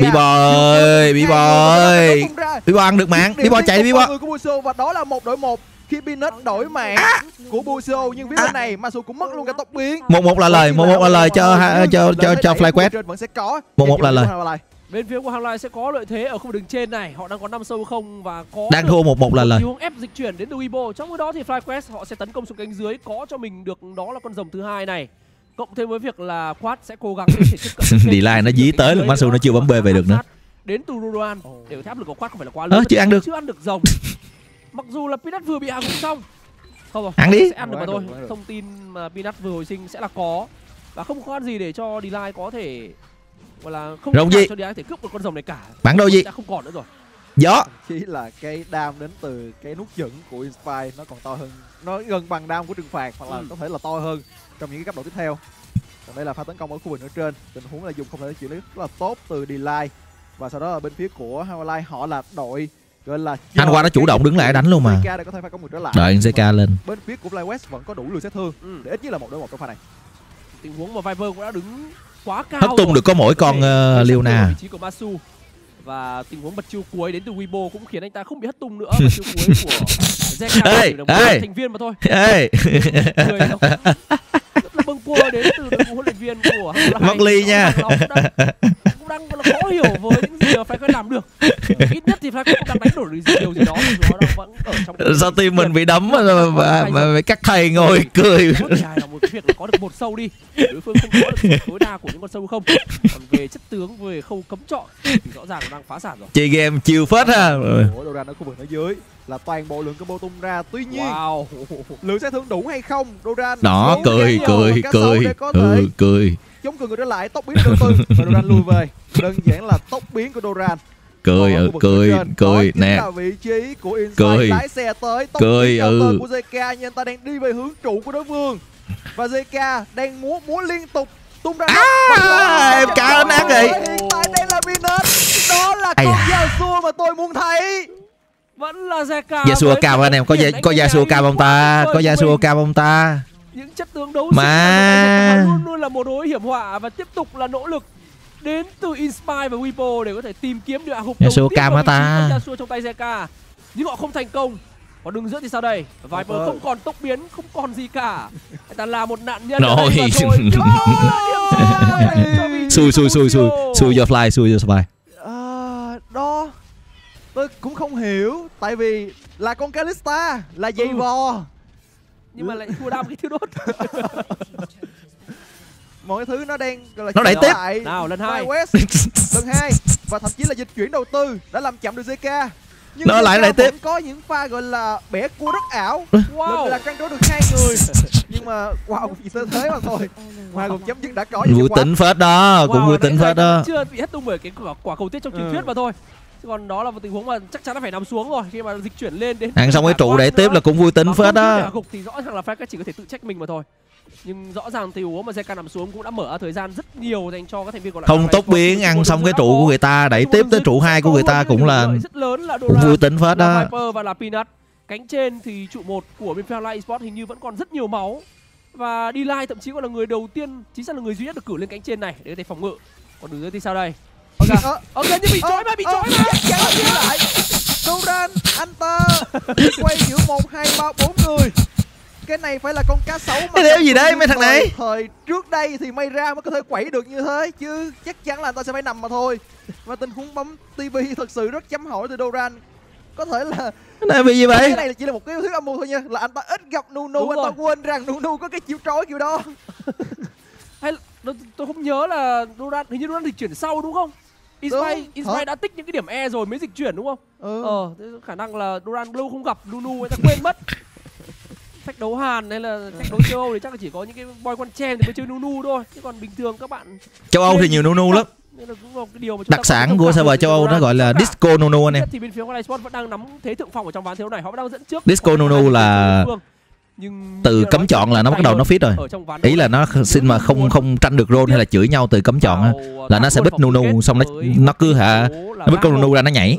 Bieber ăn được mạng. Bieber chạy đi Bieber. Và đó là 1 đội 1. Khi Peanut đổi mạng của Busio, nhưng phía bên này Masu cũng mất luôn cả tốc biến. 1-1 là lời, 1-1 là lời cho FlyQuest. Vẫn sẽ có 1-1 là lời. Bên phía của Howlite sẽ có lợi thế ở khu vực đường trên này, họ đang có 5 sâu không và có đang thua 1-1 là lời. Hướng ép dịch chuyển đến từ Weibo. Trong khi đó thì FlyQuest họ sẽ tấn công xuống cánh dưới, có cho mình được đó là con rồng thứ hai này. Cộng thêm với việc là Quad sẽ cố gắng để tiếp cận. Delay nó dí tới là Masu nó chưa bấm B về được nữa. Đến từ Rodan để áp lực của Quad không phải là quá lớn. Chưa ăn được. Chưa ăn được rồng. Mặc dù là Peanut vừa bị hạ gục xong. Không rồi, ăn đi. Sẽ ăn được mà thôi. Thông tin mà Peanut vừa hồi sinh sẽ là có. Và không có khó khăn gì để cho Delay có thể gọi là không rồng gì cho Delay có thể cướp một con rồng này cả. bản đồ gì sẽ không còn nữa rồi. Gió. Chỉ là cái đam đến từ cái nút dẫn của Inspire nó còn to hơn, nó gần bằng đam của Trừng Phạt, hoặc là có thể là to hơn trong những cái cấp độ tiếp theo. Còn đây là pha tấn công ở khu vực ở trên, tình huống là dùng không thể xử lý rất là tốt từ Delay, và sau đó là bên phía của Hanwha Light họ là đội gọi là Hanwha nó chủ động đứng lại đánh luôn mà. ZK để có thể phá công ngược trở lại. Đợi ZK lên. Bên phía của FlyQuest vẫn có đủ lượng sát thương để ít nhất là 1 đối 1 trong pha này. Tình huống mà Viper cũng đã đứng quá cao. Hất tung được có mỗi con Leona. Vị trí của Masu. Và tình huống bật chiêu cuối đến từ Weibo cũng khiến anh ta không bị hất tung nữa. Bật chiêu cuối của ZK chỉ là một thành viên mà thôi. Người rất là bâng quơ đến từ đội ngũ huấn luyện viên của Marley nha. Cũng đang khó hiểu với những gì mà FlyQuest làm được. Ít nhất thì FlyQuest cũng đang đánh đổi điều gì đó, nó đang vẫn ở trong. Sao team mình bị đấm mà các thầy ngồi cười. Hài là một việc là có được một sâu đi, đối phương không có được sự tối đa của những con sâu không. Còn về chất tướng, về khâu cấm chọn thì rõ ràng là đang phá sản rồi. Chơi game chiều phết ha. Của Doran ở khu vực ở dưới là toàn bộ lượng combo tung ra. Tuy nhiên lượng sát thương đủ hay không? Doran đó cười chống cường người trở lại, tốc biến đầu tư và Doran lùi về. Đơn giản là tốc biến của Doran. Cười nè. Là vị trí của Insight lái xe tới, tốc biến đầu tư của ZK, nhưng anh ta đang đi về hướng trụ của đối phương. Và ZK đang múa liên tục tung ra em cá nát rồi. Hiện tại đây là Peanut. Đó là con Yasuo mà tôi muốn thấy. Vẫn là ZK. Yasuo cam anh em, có Yasuo cam không ta? Có Yasuo cam không ta? Những chất tướng đấu mà luôn luôn là một đối hiểm họa, và tiếp tục là nỗ lực đến từ Inspire và Weibo để có thể tìm kiếm được hộp Yasuo cam hả ta? Yasuo trong tay ZK, nhưng họ không thành công. Còn đường giữa thì sao đây? Viper không còn tốc biến, không còn gì cả. Anh ta là một nạn nhân ở đây mà thôi. Xui cho Fly. Đó tôi cũng không hiểu, tại vì là con Kalista là dày vò nhưng mà lại thua đam cái thứ đốt. Mọi thứ nó đang gọi là nó đẩy tiếp nào lần 2 lần 2 và thậm chí là dịch chuyển đầu tư đã làm chậm được ZK. Nhưng nó lại đẩy tiếp, có những pha gọi là bẻ cua rất ảo. Lần là căng đối được 2 người nhưng mà chỉ tới thế mà thôi. Ngoài cuộc chấm dứt đã có vui tính phết đó, cũng vui tính phết đó. Chưa bị hết tung bởi cái quả cầu tiết trong truyền thuyết mà thôi. Còn đó là một tình huống mà chắc chắn là phải nằm xuống rồi, khi mà dịch chuyển lên đến ăn xong cái trụ để tiếp là cũng vui tính phết đó. Gục thì rõ ràng là FlyQuest chỉ có thể tự trách mình mà thôi. Nhưng rõ ràng tình huống mà ZK nằm xuống cũng đã mở ra thời gian rất nhiều dành cho các thành viên còn lại. Không tốc biến, ăn xong cái trụ của người ta đẩy tiếp tới trụ 2 của người ta cũng là cũng vui tính phết đó. Viper và là Peanut. Cánh trên thì trụ 1 của bên Flylight Esports hình như vẫn còn rất nhiều máu. Và Delay thậm chí còn là người đầu tiên, chính xác là người duy nhất được cử lên cánh trên này để có thể phòng ngự. Còn đường dưới thì sao đây? Ok nhưng bị trói mà, lại. Doran, anh ta quay giữa 1, 2, 3, 4 người. Cái này phải là con cá sấu mà. Cái đéo gì đấy mấy thằng này? Thời trước đây thì may ra mới có thể quẩy được như thế, chứ chắc chắn là anh ta sẽ phải nằm mà thôi. Và tình huống bấm TV thật sự rất chấm hỏi từ Doran. Có thể là cái này bị gì vậy? Cái này chỉ là một cái thứ âm mưu thôi nha, là anh ta ít gặp Nunu, anh ta quên rằng Nunu có cái chiêu trói kiểu đó. Hay tôi không nhớ là Doran, hình như Doran dịch chuyển sau đúng không? Inspire đã tích những cái điểm E rồi mới dịch chuyển đúng không? Thế khả năng là Doran lâu không gặp Nunu, anh ta quên mất. Thách đấu Hàn hay là thách đấu châu Âu thì chắc là chỉ có những cái boy con chen thì mới chơi Nunu thôi, chứ còn bình thường các bạn châu Âu thì nhiều Nunu lắm. Nên là cũng là cái điều mà đặc sản của server châu Âu nó gọi là Disco Nunu anh em. Thì bên phía Flylight Esports vẫn đang nắm thế thượng phong ở trong ván thi đấu này, họ vẫn đang dẫn trước. Disco Nunu là từ cấm chọn là nó bắt đầu nó fit rồi. Ý là nó xin mà không tranh được role hay là chửi nhau từ cấm chọn á, là nó sẽ bích Nunu, xong nó cứ nó bích con Nunu ra nó nhảy.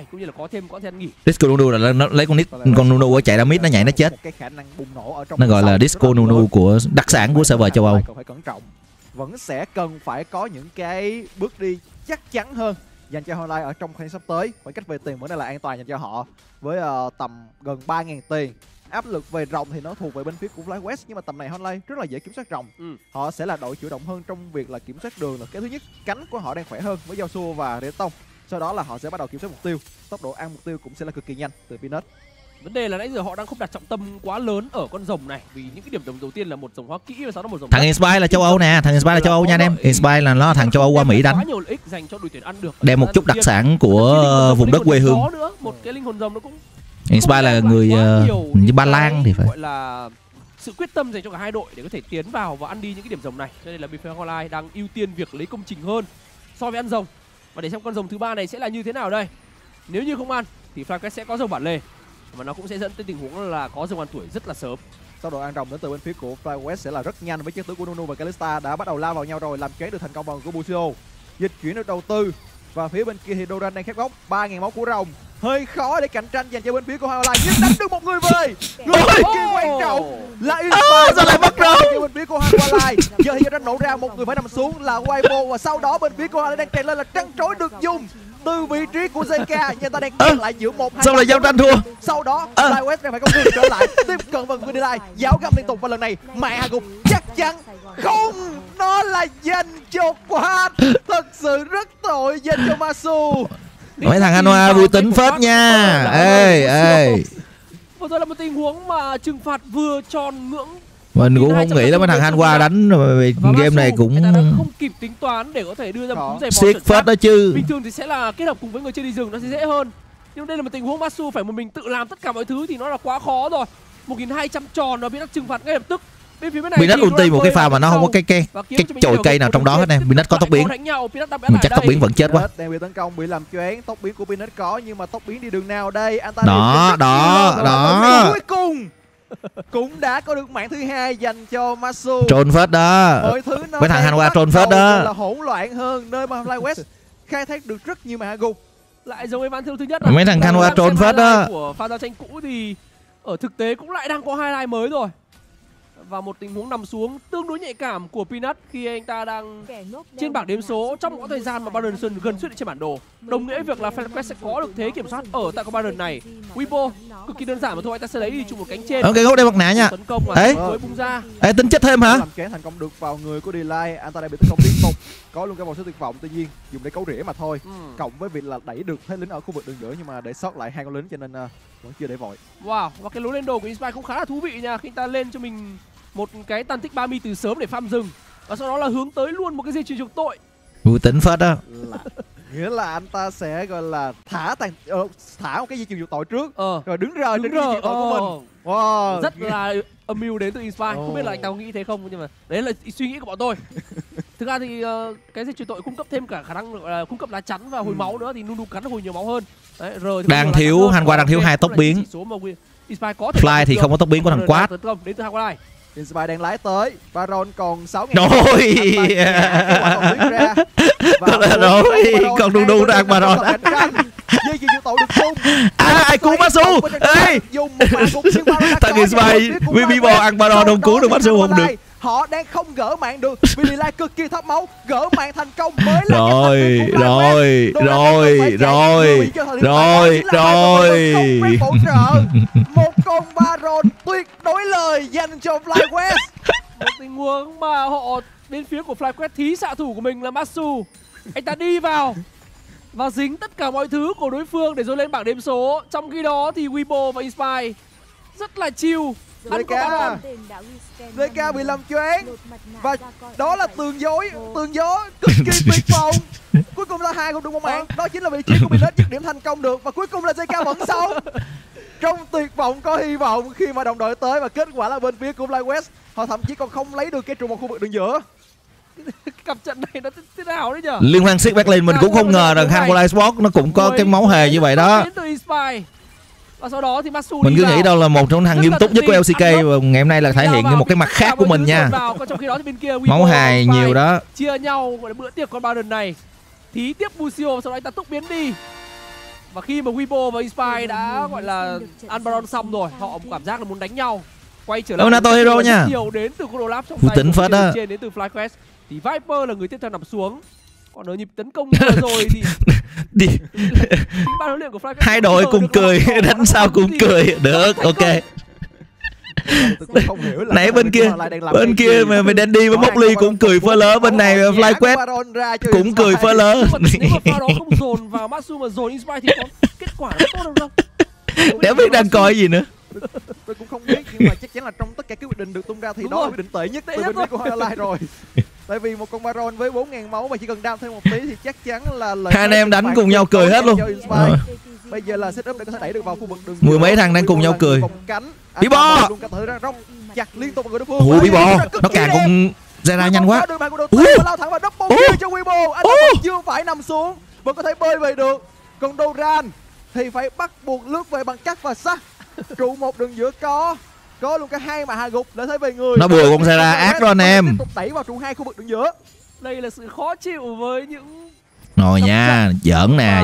Disco Nunu là nó lấy con Nunu ở chạy ra mid nó nhảy nó chết. Nó gọi là Disco Nunu của đặc sản của server châu Âu. Vẫn sẽ cần phải có những cái bước đi chắc chắn hơn dành cho Honline ở trong khoảng sắp tới. Khoảng cách về tiền vẫn là an toàn dành cho họ với tầm gần 3.000 tiền. Áp lực về rồng thì nó thuộc về bên phía của FlyQuest, nhưng mà tầm này Honline rất là dễ kiểm soát rồng. Họ sẽ là đội chủ động hơn trong việc là kiểm soát đường. Là cái thứ nhất, cánh của họ đang khỏe hơn với Yasuo và Renton. Sau đó là họ sẽ bắt đầu kiểm soát mục tiêu. Tốc độ ăn mục tiêu cũng sẽ là cực kỳ nhanh từ Peanut. Vấn đề là nãy giờ họ đang không đặt trọng tâm quá lớn ở con rồng này, vì những cái điểm đồng đầu tiên là một rồng hoa kỹ và sau đó một rồng. Thằng Inspire là châu Âu nè, thằng Inspire là châu Âu nha anh em. Inspire là nó thằng châu Âu qua Mỹ đánh. Quá nhiều lợi ích dành cho đội tuyển ăn được. Đem một chút đặc sản của vùng đất quê hương. Một cái linh hồn rồng nó cũng Inspire là người như Ba Lan thì phải. Gọi là sự quyết tâm dành cho cả hai đội để có thể tiến vào và ăn đi những cái điểm rồng này. Cho nên là bên phía Honline đang ưu tiên việc lấy công trình hơn so với ăn rồng. Và để xem con rồng thứ ba này sẽ là như thế nào đây. Nếu như không ăn thì FlyQuest sẽ có dòng bản lề, và nó cũng sẽ dẫn tới tình huống là có dòng ăn tuổi rất là sớm. Sau đó ăn rồng đến từ bên phía của FlyQuest sẽ là rất nhanh với chất tướng của Nunu và Kalista đã bắt đầu lao vào nhau rồi, làm choáng được thành công bằng của Busio. Dịch chuyển được đầu tư và phía bên kia thì Doran đang khép góc. 3.000 máu của rồng hơi khó để cạnh tranh dành cho bên phía của High Online, nhưng đánh được một người về. Người kia quan trọng là Inspire, sao lại mất rồng? bên phía của High Online. Giờ thì đang nổ ra một người phải nằm xuống là Weibo, và sau đó bên phía của High Online đang chạy lên là trăn trối được dùng từ vị trí của JK, nhưng ta đang kẹt lại giữa 1-2. Sao lại giao tranh thua? Sau đó FlyQuest đang phải công cuộc trở lại, tiếp cận vào người đi lại, giáo găm liên tục, và lần này mẹ hạ gục chắc chắn không, nó là dành cho Quad. Thật sự rất tội dành cho Masu. Mấy thằng Hanwha vui tính phết nha. Ê. Vừa rồi là một tình huống mà trừng phạt vừa tròn ngưỡng. Mình cũng không nghĩ là mấy thằng Hanwha đánh rồi, game này cũng không kịp tính toán để có thể đưa ra một cú giày vò siết phết đó chứ. Bình thường thì sẽ là kết hợp cùng với người chơi đi rừng nó sẽ dễ hơn, nhưng đây là một tình huống Masu phải một mình tự làm tất cả mọi thứ thì nó là quá khó rồi. 1200 tròn nó bị trừng phạt ngay lập tức. Bên phía bên này Binat ulti một cái pha mà nó không có cái chồi cây nào trong đó hết nè. Binat có tốc biến, mình chắc tốc biến vẫn chết quá. Đang bị tấn công, bị làm choáng. Tốc biến của Binat có, nhưng mà tốc biến đi đường nào đây? Đó. Cuối cùng cũng đã có được mạng thứ hai dành cho Masu. Trôn phết đó. Mọi thứ nó mấy thằng Hanwha trôn phết đó. Là hỗn loạn hơn, nơi mà FlyQuest khai thác được rất nhiều mạng gục. Lại giống với ván thứ nhất. Mấy thằng Hanwha trôn phết đó. Của pha giao tranh cũ thì ở thực tế cũng lại đang có highlight mới rồi. Và một tình huống nằm xuống tương đối nhạy cảm của Peanut khi anh ta đang trên bảng đếm số trong một thời gian mà Baron gần xuất hiện trên bản đồ. Đồng nghĩa việc là FlyQuest sẽ có được thế kiểm soát ở tại con Baron này. Weibo cực kỳ đơn giản mà thôi, anh ta sẽ lấy đi chụp một cánh trên. Ok, góc đây mặt nạ nha. Tấn công mà với bung ra. Ê, tính chết thêm hả? Làm choáng thành công được vào người của Delay, anh ta đang bị tấn công liên tục. Có luôn cái vòng số tuyệt vọng, tuy nhiên dùng để cấu rỉa mà thôi. Cộng với việc là đẩy được thế lính ở khu vực đường giữa, nhưng mà để sót lại 2 con lính cho nên vẫn chưa để vội. Wow, và cái lối lên đồ của Inspire cũng khá là thú vị nha, khi anh ta lên cho mình một cái tàn tích 30 từ sớm để farm rừng, và sau đó là hướng tới luôn một cái dây chuyền chuộc tội. Vui tính phết đó. Nghĩa là anh ta sẽ gọi là thả một cái dây chuyền chuộc tội trước, rồi đứng rời trên dây chuyền tội của mình. Wow, rất là âm mưu đến từ Inspire. Không biết là anh ta có nghĩ thế không, nhưng mà đấy là suy nghĩ của bọn tôi. Thực ra thì cái dây chuyền tội cung cấp thêm cả khả năng cung cấp lá chắn và hồi máu nữa, thì Nunu cắn hồi nhiều máu hơn. Đấy, đang thiếu Hanwha đang thiếu 2 tốc biến. Fly thì không có tốc biến của thằng Quad. Đến từ Hanwha. Inspire đang lái tới, Baron còn 6.000. Rồi, còn Nunu đang Baron. Dây chuyền tội được tung. Ai cứu Masu? Ê, thằng Inspire với Bibo ăn Baron không cứu được Masu không được. Họ đang không gỡ mạng được, Billy Lai cực kỳ thấp máu, gỡ mạng thành công mới là rồi. Một con Baron tuyệt đối lời dành cho FlyQuest. Một tình huống mà họ bên phía của FlyQuest thí xạ thủ của mình là Masu. Anh ta đi vào và dính tất cả mọi thứ của đối phương để rồi lên bảng đếm số. Trong khi đó thì Weibo và Inspire rất là chill. DK bị làm choáng và đó là tường gió cực kỳ tuyệt vọng. Cuối cùng là 2 không được một mạng, đó chính là vị trí của mình dứt điểm thành công được, và cuối cùng là JK vẫn sống. Trong tuyệt vọng có hy vọng khi mà đồng đội tới, và kết quả là bên phía của FlyQuest họ thậm chí còn không lấy được cái trụ một khu vực đường giữa. Cặp trận này nó thế nào đấy nhở? Liên hoan siết Berlin mình cũng không ngờ rằng Hanwha Esports nó cũng có cái máu hề như vậy đó. Và sau đó thì Masu mình cứ nghĩ đâu là một trong thằng nghiêm túc nhất của LCK, và ngày hôm nay là thể hiện như một cái mặt khác của mình nha. Trong khi đó thì bên kia máu hài nhiều đó. Chia nhau gọi là bữa tiệc con Baron này. Thí tiếp Busio, sau đó anh ta túc biến đi. Và khi mà Weibo và Inspire đã gọi là ăn Baron xong rồi, họ cảm giác là muốn đánh nhau. Quay trở lại Nato Hero nha. Nhiều đến từ con Olaf trong tay tính phết đó. Trên đến từ FlyQuest. Thì Viper là người tiếp theo nằm xuống. Còn ở nhịp tấn công vừa rồi thì đi. Hai đội cùng cười, đánh sao cũng cười. Được, ok. Nãy bên kia mà Dandy với Moxley cũng cười phơ lớ, bên này FlyQuest cũng cười phơ lớ. Nếu mà pha đó không dồn vào Masu mà dồn Inspire thì có kết quả nó tốt hơn không? Đéo biết đang coi gì nữa. Tôi cũng không biết, nhưng mà chắc chắn là trong tất cả các quyết định được tung ra thì đó là quyết định tệ nhất từ bên phía của Highlight rồi. Tại vì một con Baron với 4.000 máu mà chỉ cần đam thêm một tí thì chắc chắn là hai anh em đánh cùng nhau cười hết luôn. Bây giờ là setup để có thể đẩy được vào khu vực đường. Mười mấy thằng đang cùng nhau cười. Bibo chặt liên tục người đối phương. Ủa Bibo nó càng con Zera nhanh quá. Lao thẳng vào double kill cho Weibo. Anh chưa phải nằm xuống vẫn có thể bơi về được. Còn Doran thì phải bắt buộc lướt về bằng cắt và sắt. Trụ một đường giữa có luôn cả hai mà hạ gục để thấy về người. Nó bừa con Zera ác đó anh em. Tiếp tục đẩy vào trụ 2 khu vực đường giữa. Đây là sự khó chịu với những Rồi nha, giỡn nè.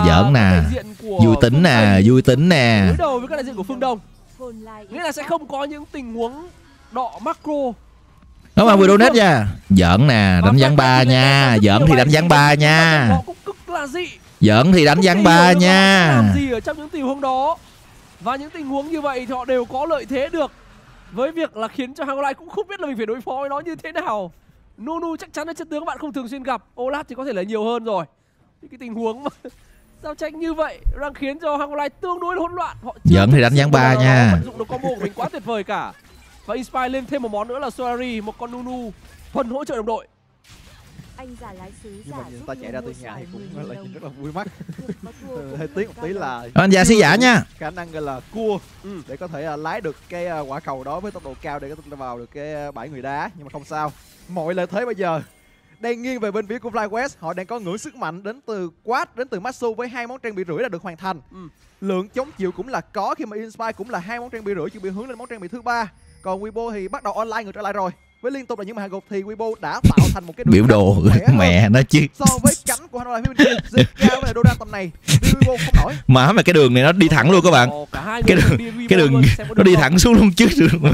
Vui tính nè. đối đầu với các đại diện của phương Đông. Nghĩa là sẽ không có những tình huống đọ macro. Nó mà vừa donate nha. Giỡn nè, đánh gián 3 nha. Giỡn thì đánh gián 3 nha. Họ cũng cực là dị. Giỡn thì đánh gián 3 nha. Làm gì ở trong những tình huống đó. Và những tình huống như vậy thì họ đều có lợi thế được. Với việc là khiến cho Hanwha cũng không biết là mình phải đối phó với nó như thế nào. Nunu chắc chắn là chất tướng các bạn không thường xuyên gặp. Olaf thì có thể là nhiều hơn rồi. Những cái tình huống mà giao tranh như vậy đang khiến cho Hanwha tương đối hỗn loạn. Họ Giỡn thì đánh gián 3 nha. Vận dụng được combo của mình quá tuyệt vời cả. Và Inspire lên thêm một món nữa là Solari, một con Nunu thuần hỗ trợ đồng đội. Anh giả lái sứ Nhưng mà nhìn ta chạy ra từ nhà thì cũng là nhìn rất là vui mắt. Hơi tiếc một tí là Anh già sứ giả nha. khả năng gọi là cua để có thể lái được cái quả cầu đó với tốc độ cao để có thể vào được cái bãi người đá, nhưng mà không sao. Mọi lợi thế bây giờ đang nghiêng về bên phía của FlyQuest. Họ đang có ngưỡng sức mạnh đến từ Quad, đến từ Matsu với 2 món trang bị rưỡi đã được hoàn thành. Lượng chống chịu cũng là có khi mà Inspire cũng là 2 món trang bị rưỡi, chuẩn bị hướng lên món trang bị thứ 3. Còn Weibo thì bắt đầu online ngược trở lại rồi. Với liên tục là những hạ gục thì Weibo đã tạo thành một cái biểu đồ mẹ nó chứ. So với cánh của Hanwha phía bên kia, Zeka với Doran tầm này Weibo không nổi. Mà cái đường này nó đi thẳng luôn các bạn. Cái đường nó đi thẳng xuống luôn chứ.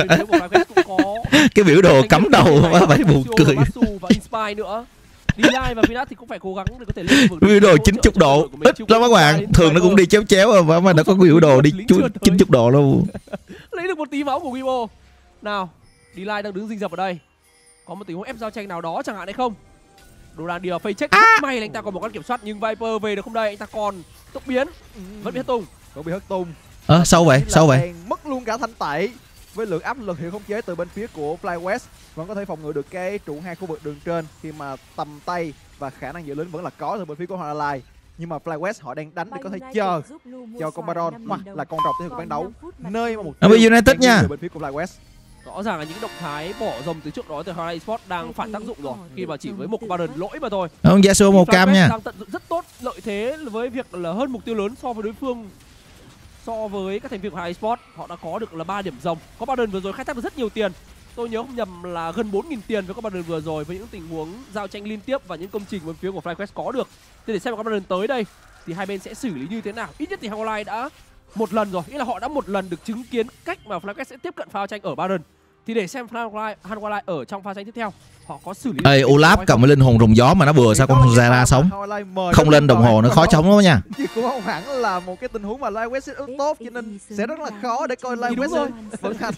Cái biểu đồ cắm đầu quá phải buồn cười. Và Inspire nữa. D-Live và Vinat thì cũng phải cố gắng để có thể lên vực. Biểu đồ 90 độ ít lắm các bạn. Thường nó cũng đi chéo chéo mà nó có biểu đồ đi 90 độ luôn. Lấy được một tí máu của Weibo. Nào, D-Live đang đứng rình rập ở đây. Có một tình huống ép giao tranh nào đó chẳng hạn hay không? Doran đi vào phase check, rất may là anh ta còn một con kiểm soát, nhưng Viper về được không đây? Anh ta còn tốc biến, vẫn bị hất tung. Vẫn bị hất tung. Sâu vậy. Mất luôn cả thanh tẩy. Với lượng áp lực hiệu không chế từ bên phía của FlyQuest, vẫn có thể phòng ngự được cái trụ 2 khu vực đường trên khi mà tầm tay và khả năng giữ lính vẫn là có từ bên phía của Hanwha. Nhưng mà FlyQuest họ đang đánh để có thể chờ cho con Baron hoặc là con rồng tiếp tục bán đấu, nơi mà một United nha. bên phía của FlyQuest. Rõ ràng là những động thái bỏ rồng từ trước đó từ Hanwha Esports đang phản tác dụng rồi, khi mà chỉ với một Baron lỗi mà thôi. Ông Yasuo một cam nha. Đang tận dụng rất tốt lợi thế với việc là hơn mục tiêu lớn so với đối phương. So với các thành viên của Hanwha Esports, họ đã có được là 3 điểm rồng. Có Baron vừa rồi khai thác được rất nhiều tiền. Tôi nhớ không nhầm là gần 4.000 tiền với các Baron vừa rồi, với những tình huống giao tranh liên tiếp và những công trình bên phía của FlyQuest có được. Thì để xem các Baron tới đây thì hai bên sẽ xử lý như thế nào. Ít nhất thì Hanwha đã một lần rồi, nghĩa là họ đã một lần được chứng kiến cách mà FlyQuest sẽ tiếp cận pha tranh ở Baron. Thì để xem Hanwha ở trong pha tranh tiếp theo họ có xử lý. Ê, Olaf cộng với linh hồn rồng gió mà nó vừa sao con Zera sống. Không lên đồng hồ nó khó chống lắm nha. Chứ cũng không hẳn là một cái tình huống mà FlyQuest sẽ ứng tốt, cho nên sẽ rất là khó để coi FlyQuest vận hành.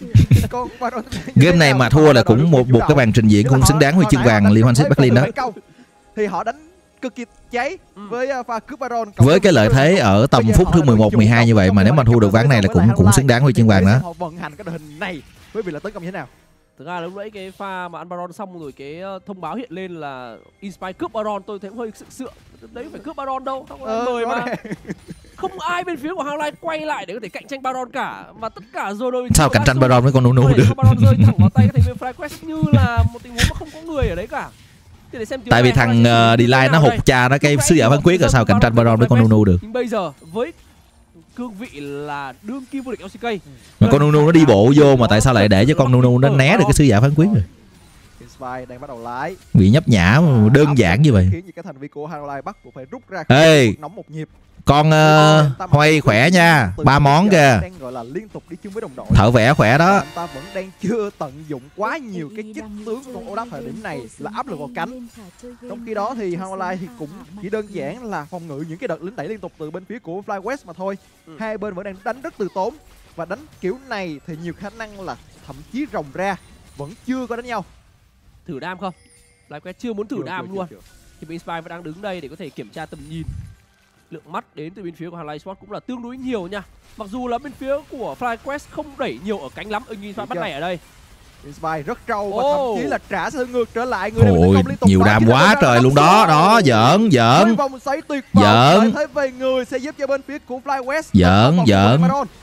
Game này mà thua là cũng một cái bàn trình diễn cũng xứng đáng huy chương vàng Liên hoan xếp Berlin đó. Thì họ đánh cực kỳ cháy với pha cướp Baron. Với cái lợi thế ở tầm phút thứ 11, 12 như vậy mà nếu mà thu được ván này là cũng xứng đáng huy chương vàng đó. Họ vận hành cái đội hình này với việc là tấn công như thế nào? Thực ra lúc nãy cái pha mà ăn Baron xong rồi cái thông báo hiện lên là Inspire cướp Baron, tôi thấy cũng hơi sự sượng. Đấy phải cướp Baron đâu, không có mời mà. Không ai bên phía của Hanwha quay lại để có thể cạnh tranh Baron cả, mà tất cả rồi đôi. Sao cạnh tranh Baron với con Nunu được? Baron rơi thẳng vào tay các thành viên FlyQuest như là một tình huống mà không có người ở đấy cả. Để xem tại vì thằng D-Live nó hụt cha nó cái sứ giả phán quyết rồi sao cạnh tranh Baron với con Nunu được. Nhưng bây giờ với cương vị là đương kim vô địch LCK mà con Nunu nó đi bộ vô mà tại sao lại để cho con Nunu nó né được cái sứ giả phán quyết rồi. Inspire đang bắt đầu lái bị nhấp nhả đơn giản như vậy khiến các thành viên của Hanwha bắt buộc phải rút ra nóng một nhịp. Con Hoay khỏe nha, 3 món kìa. Đang gọi là liên tục đi chung với đồng đội. Thợ vẽ khỏe đó. Anh ta vẫn đang chưa tận dụng quá nhiều cái chích tướng của con Olaf thời điểm này là áp lực vào cánh. Trong khi đó thì Hanwha thì cũng chỉ đơn giản là phòng ngự những cái đợt lính đẩy liên tục từ bên phía của FlyQuest mà thôi. Hai bên vẫn đang đánh rất từ tốn và đánh kiểu này thì nhiều khả năng là thậm chí rồng ra vẫn chưa có đánh nhau. Thử đam không? FlyQuest chưa muốn thử đam luôn. Thì Inspire vẫn đang đứng đây để có thể kiểm tra tầm nhìn. Lượng mắt đến từ bên phía của Hanwha Esports cũng là tương đối nhiều nha. Mặc dù là bên phía của FlyQuest không đẩy nhiều ở cánh lắm, Inspire bắt này ở đây. Inspire rất trâu và thậm chí là trả sự ngược trở lại. Người ôi, nhiều đam quá trời luôn đó. Đó, giỡn. Vòng xoáy tuyệt vời thấy về người sẽ giúp cho bên phía của FlyQuest. Giỡn.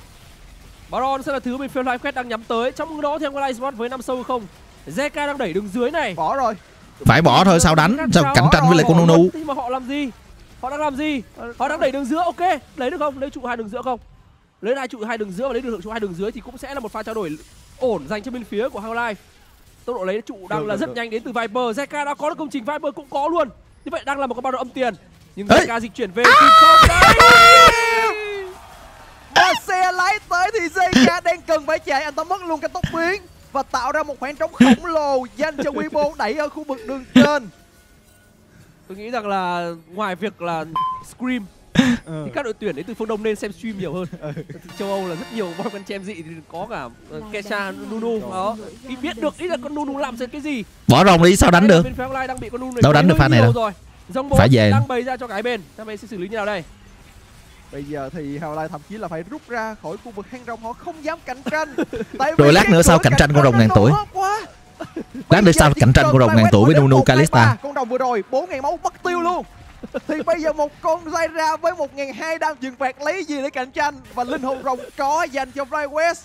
Baron sẽ là thứ bên phía FlyQuest đang nhắm tới. Trong đó thì Hanwha Esports với 5 sâu không. Zeka đang đẩy đường dưới này. Bỏ rồi. Phải bỏ thôi, sao đánh, sao cạnh tranh với lại con Nunu. Nhưng mà họ làm gì? Họ đang làm gì? Họ đang đẩy đường giữa, ok. Lấy được không? Lấy trụ 2 đường giữa không? Lấy hai trụ 2 đường giữa và lấy được trụ 2 đường dưới thì cũng sẽ là một pha trao đổi ổn dành cho bên phía của Hao Life. Tốc độ lấy trụ đang là rất nhanh đến từ Viper. Zeka đã có được công trình, Viper cũng có luôn. Như vậy đang là một cái bao độ âm tiền. Nhưng Zeka dịch chuyển về kịp không đấy. Và xe lái tới thì Zeka đang cần phải chạy, anh ta mất luôn cái tốc biến và tạo ra một khoảng trống khổng lồ dành cho Weibo đẩy ở khu vực đường trên. Tôi nghĩ rằng là ngoài việc là Scream thì các đội tuyển đến từ phương Đông nên xem stream nhiều hơn. Châu Âu là rất nhiều bọn con chem dị thì có cả Kesha, Nunu đó. Thì biết được ý là con Nunu làm cái gì. Bỏ rồng đi sao đánh được. Bên phía online đang bị con Nunu đâu đánh được pha này đâu. Phải về. Đang bày ra cho cái bên. Các bên sẽ xử lý như nào đây? Bây giờ thì Hao Life thậm chí là phải rút ra khỏi khu vực hang rồng, họ không dám cạnh tranh. Rồi lát nữa sao cạnh tranh con rồng ngàn tuổi. Lát nữa sao cạnh tranh con rồng ngàn tuổi với Nunu Kalista. Con rồng vừa rồi 4.000 máu mất tiêu luôn. Thì bây giờ một con Zyra với 1.200 đam dừng phạt lấy gì để cạnh tranh. Và linh hồn rồng có dành cho FlyQuest.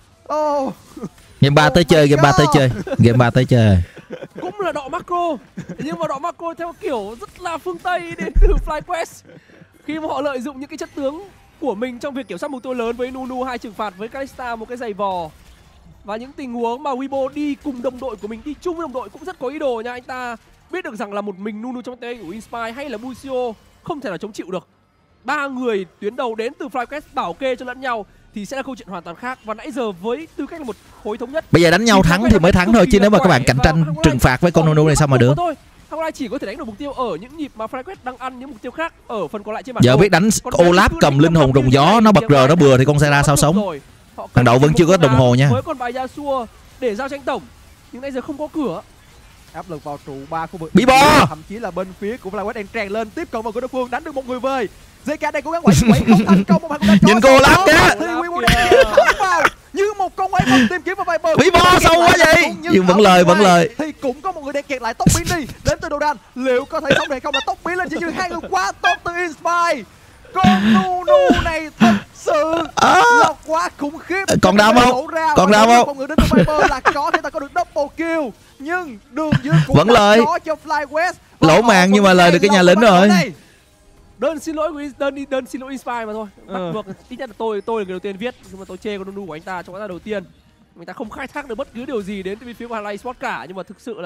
Game 3 tới chơi, game 3 tới chơi. Game 3 tới chơi. Cũng là đọ macro. Nhưng mà đọ macro theo kiểu rất là phương Tây đến từ FlyQuest. Khi mà họ lợi dụng những cái chất tướng của mình trong việc kiểm soát mục tiêu lớn với Nunu 2 trừng phạt, với Kalista một cái giày vò. Và những tình huống mà Weibo đi cùng đồng đội của mình, đi chung với đồng đội cũng rất có ý đồ nha. Anh ta biết được rằng là một mình Nunu trong tay của Inspire hay là Busio không thể nào chống chịu được. 3 người tuyến đầu đến từ FlyQuest bảo kê cho lẫn nhau thì sẽ là câu chuyện hoàn toàn khác. Và nãy giờ với tư cách là một khối thống nhất, bây giờ đánh nhau thắng thì mới thắng thôi, chứ nếu mà các bạn cạnh tranh trừng phạt với con Nunu này sao mà được. Hao Life chỉ có thể đánh được mục tiêu ở những nhịp mà FlyQuest đang ăn những mục tiêu khác ở phần còn lại trên bản giờ biết đánh Olaf cầm linh hồn rồng gió, nó bật rờ nó bừa thì con Zyra sao sống. Thằng đậu vẫn chưa có đồng hồ nha. Với con bài Yasuo để giao tranh tổng, nhưng nãy giờ không có cửa. Áp lực vào trụ 3 khu vực. Bí bò. Thậm chí là bên phía của FlyQuest đang tràn lên, tiếp cận vào của đối phương, đánh được một người về. Zeka đang cố gắng quẩy không thành công, một nhìn cô Olaf kìa. Thì Weibo đang thẳng vào như một con quái vật tìm kiếm vào Viper. Bí bò sâu quá vậy. Nhưng vẫn lời. Thì cũng có một người đang kẹt lại, tốc biến đi đến từ Dodan. Liệu có thể sống hay không, là tốc biến lên chỉ như hai người quá tốt từ Inspire. Con Nunu này thật sự là quá khủng khiếp. Còn đau không? Còn đau không? Một người đến từ Viper là có thể ta có được double kill, nhưng đường dưới cũng vẫn lời có cho FlyQuest. Lỗ màng nhưng mà lời được cái nhà lính rồi. Đơn xin lỗi Inspire mà thôi. Bắt buộc ít nhất là tôi là người đầu tiên viết, nhưng mà tôi chê con Nunu của anh ta trong cái đầu tiên. Anh ta không khai thác được bất cứ điều gì đến từ bên phía của Hao Life Esports cả, nhưng mà thực sự là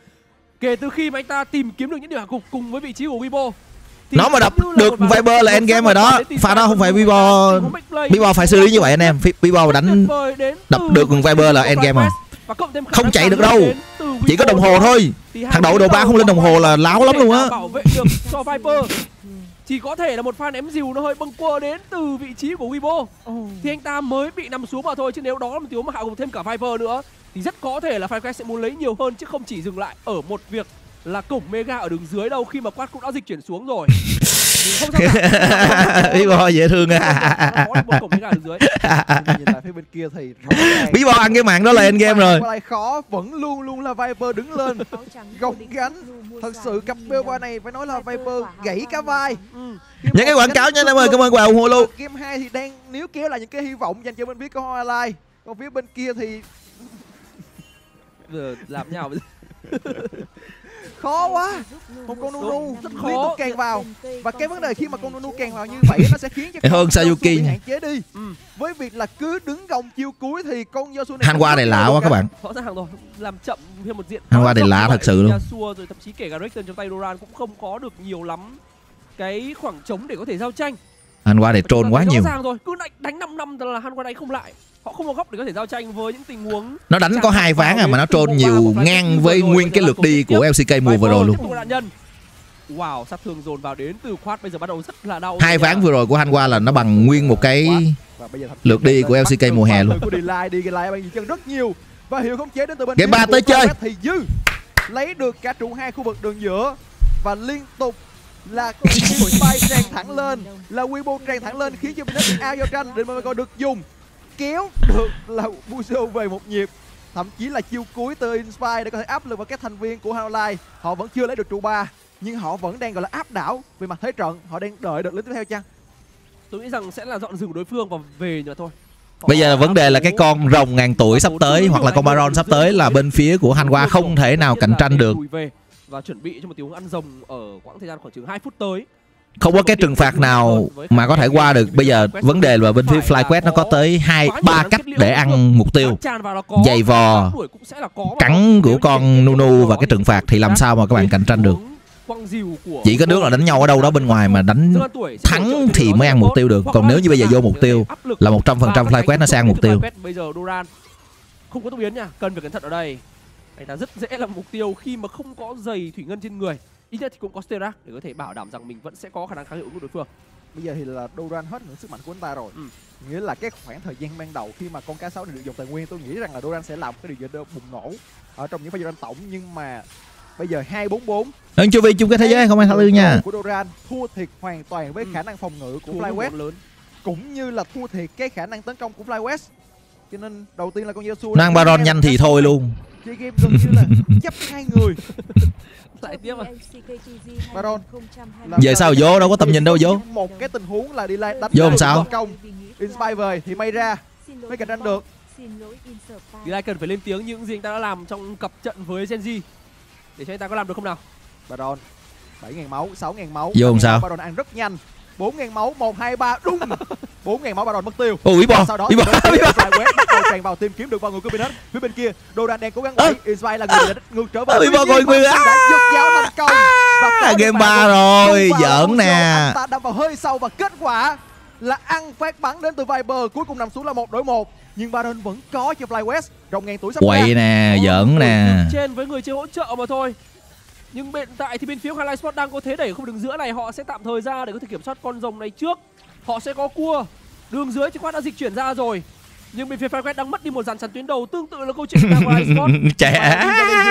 kể từ khi mà anh ta tìm kiếm được những điểm hạ gục cùng với vị trí của Weibo, nó mà đập được Viper là endgame rồi đó. Pha đó không phải Weibo phải xử lý như vậy anh em. Weibo đánh đập được Viper là endgame rồi. Không chạy được đâu, chỉ có đồng hồ thôi. Thằng đội đồ 3 không lên đồng hồ là láo lắm luôn á. Bảo vệ được cho Viper. Chỉ có thể là một pha ném dìu nó hơi bâng quơ đến từ vị trí của Weibo thì anh ta mới bị nằm xuống mà thôi, chứ nếu đó là một tiếng mà hạ gục thêm cả Viper nữa thì rất có thể là FlyQuest sẽ muốn lấy nhiều hơn, chứ không chỉ dừng lại ở một việc là cổng Mega ở đường dưới đâu, khi mà Quad cũng đã dịch chuyển xuống rồi. Không sao cả. Bí bò dễ thương à. Cổng Mega đường dưới. Nhìn lại phía bên kia thì Bí bò ăn cái mạng đó là endgame rồi. Lại khó, vẫn luôn là Viper đứng lên gồng gánh. Thật sự cặp BO3 này phải nói là Viper gãy cả vai. Những cái quảng cáo nha anh em ơi, cảm ơn quà ủng hộ luôn. Game 2 thì đang níu kéo lại những cái hy vọng dành cho bên phía của Hao Life. Còn phía bên kia thì làm nhau khó quá. Một con Nunu rất khó liên tục kèn vào, và cái vấn đề khi mà con Nunu kèn vào như vậy nó sẽ khiến cho hơn Sayuki bị hạn chế đi. Với việc là cứ đứng gồng chiêu cuối thì con Yasuo này Hanwha này lạ quá các bạn. Rõ ràng rồi, làm chậm thêm một diện. Hanwha này lạ thật sự luôn. Yasuo rồi thậm chí kể cả Rekton trong tay Doran cũng không có được nhiều lắm cái khoảng trống để có thể giao tranh. Hanwha này troll quá nhiều. Rõ ràng rồi, cứ đánh 5 năm là Hanwha đánh không lại. Họ không có góc để có thể giao tranh với những tình huống. Nó đánh có 2 ván à mà nó troll nhiều ngang với nguyên cái lượt đi của LCK mùa vừa rồi luôn. Wow, sát thương dồn vào đến từ Quad bây giờ bắt đầu rất là đau. 2 ván vừa rồi của Hanwha là nó bằng nguyên một cái lượt đi của LCK mùa hè luôn. Đi bằng chân rất nhiều và hiệu khống chế đến từ bên game 3 tới chơi thì dư lấy được cả trụ 2 khu vực đường giữa và liên tục là Spike tràn thẳng lên, là Weibo tràn thẳng lên khiến cho bên nó ao giao tranh để mà còn được dùng kéo được là Busio về một nhịp, thậm chí là chiêu cuối từ Inspire để có thể áp lực vào các thành viên của Hao Life. Họ vẫn chưa lấy được trụ 3 nhưng họ vẫn đang gọi là áp đảo về mặt thế trận, họ đang đợi được lính tiếp theo chăng? Tôi nghĩ rằng sẽ là dọn rừng đối phương và về nữa thôi. Bây giờ là vấn đề là cái con rồng ngàn tuổi sắp tới hoặc là con Baron sắp tới là bên phía của Hanwha không thể nào cạnh tranh được. Và chuẩn bị cho một tình huống ăn rồng ở quãng thời gian khoảng chừng 2 phút tới. Không có cái trừng phạt nào mà có thể qua được. Bây giờ vấn đề là bên phía FlyQuest nó có tới 2-3 cách để ăn mục tiêu. Giày vò, cắn của con Nunu và cái trừng phạt thì làm sao mà các bạn cạnh tranh được. Chỉ có nước là đánh nhau ở đâu đó bên ngoài mà đánh thắng thì mới ăn mục tiêu được. Còn nếu như bây giờ vô mục tiêu là 100% FlyQuest nó sẽ ăn mục tiêu. Bây giờ Doran không có tốc biến nha, cần phải cẩn thận ở đây. Anh ta rất dễ làm mục tiêu khi mà không có giày thủy ngân trên người. Ít nhất thì cũng có Sterak để có thể bảo đảm rằng mình vẫn sẽ có khả năng kháng hiệu của đối phương. Bây giờ thì là Doran hết những sức mạnh của anh ta rồi. Nghĩa là cái khoảng thời gian ban đầu khi mà con cá sấu này được dùng tài nguyên, tôi nghĩ rằng là Doran sẽ làm cái điều gì đó bùng nổ ở trong những pha giao tổng. Nhưng mà bây giờ 2-4-4 Chu Vi chung cái thế giới không ai thả lư nha. Của Doran thua thiệt hoàn toàn với khả năng phòng ngự của FlyQuest lớn, cũng như là thua thiệt cái khả năng tấn công của FlyQuest. Cho nên đầu tiên là con Yasuo năng Baron nhanh thì thôi luôn. chơi game gần như là chấp hai người. Lại tiếp à? Baron Về sao vô, đâu có tầm nhìn đâu vô. Một cái tình huống là delay đánh vô làm sao công Inspire về thì may ra mới cạnh tranh được. Delay cần phải lên tiếng những gì anh ta đã làm trong cặp trận với Genji để cho anh ta có làm được không nào. Baron 7.000 máu, 6.000 máu. Vô làm sao? Baron ăn rất nhanh. 4.000 máu, 1, 2, 3, đúng 4.000 máu Baron mất tiêu. Ui bò, sau đó bị bò. FlyQuest bắt đầu tràn vào tìm kiếm được vào người của Binet. Phía bên kia Doran đang cố gắng quay, Inspire là người đã ngược trở về. Bị bò rồi người đã giật giáo thành công. Và game 3 rồi, giỡn nè. Anh ta đâm vào hơi sâu và kết quả là ăn phát bắn đến từ Viper, cuối cùng nằm xuống là 1 đối 1. Nhưng Baron vẫn có cho FlyQuest. Rồng ngàn tuổi sắp quậy nè, giỡn nè. Trên với người chơi hỗ trợ mà thôi. Nhưng hiện tại thì bên phía Highlight Sport đang có thế đẩy không đường giữa này, họ sẽ tạm thời ra để có thể kiểm soát con rồng này trước. Họ sẽ có cua. Đường dưới thì Quát đã dịch chuyển ra rồi. Nhưng bên phía FlyQuest đang mất đi một dàn chắn tuyến đầu, tương tự là câu chuyện của Highlight Sport. Trẻ.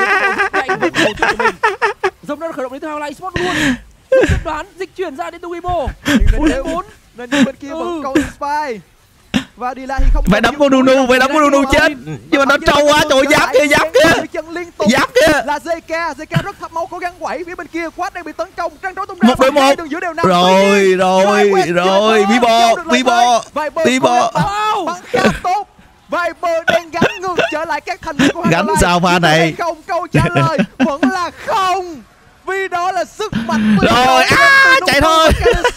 Rồng đã khởi động đến từ Highlight Sport luôn. Dự đoán dịch chuyển ra đến từ Weibo. 4-4. Nên bên kia vẫn còn Inspire. Và Delay thì không phải đấm con Nunu, phải đấm con Nunu chết. Nhưng mà nó trâu quá, trời giáp kia, giáp kia. Giáp kia. Là JK rất thấp máu cố gắng quẩy phía bên kia, Quát đang bị tấn công, trăng trối tung ra. 1 đối 1. Rồi, Bibo. Bắn khá tốt. Viper đang gắn ngược trở lại các thành viên của gắn sao pha này. Không, câu trả lời vẫn là không. Vì đó là sức mạnh. Rồi, chạy thôi.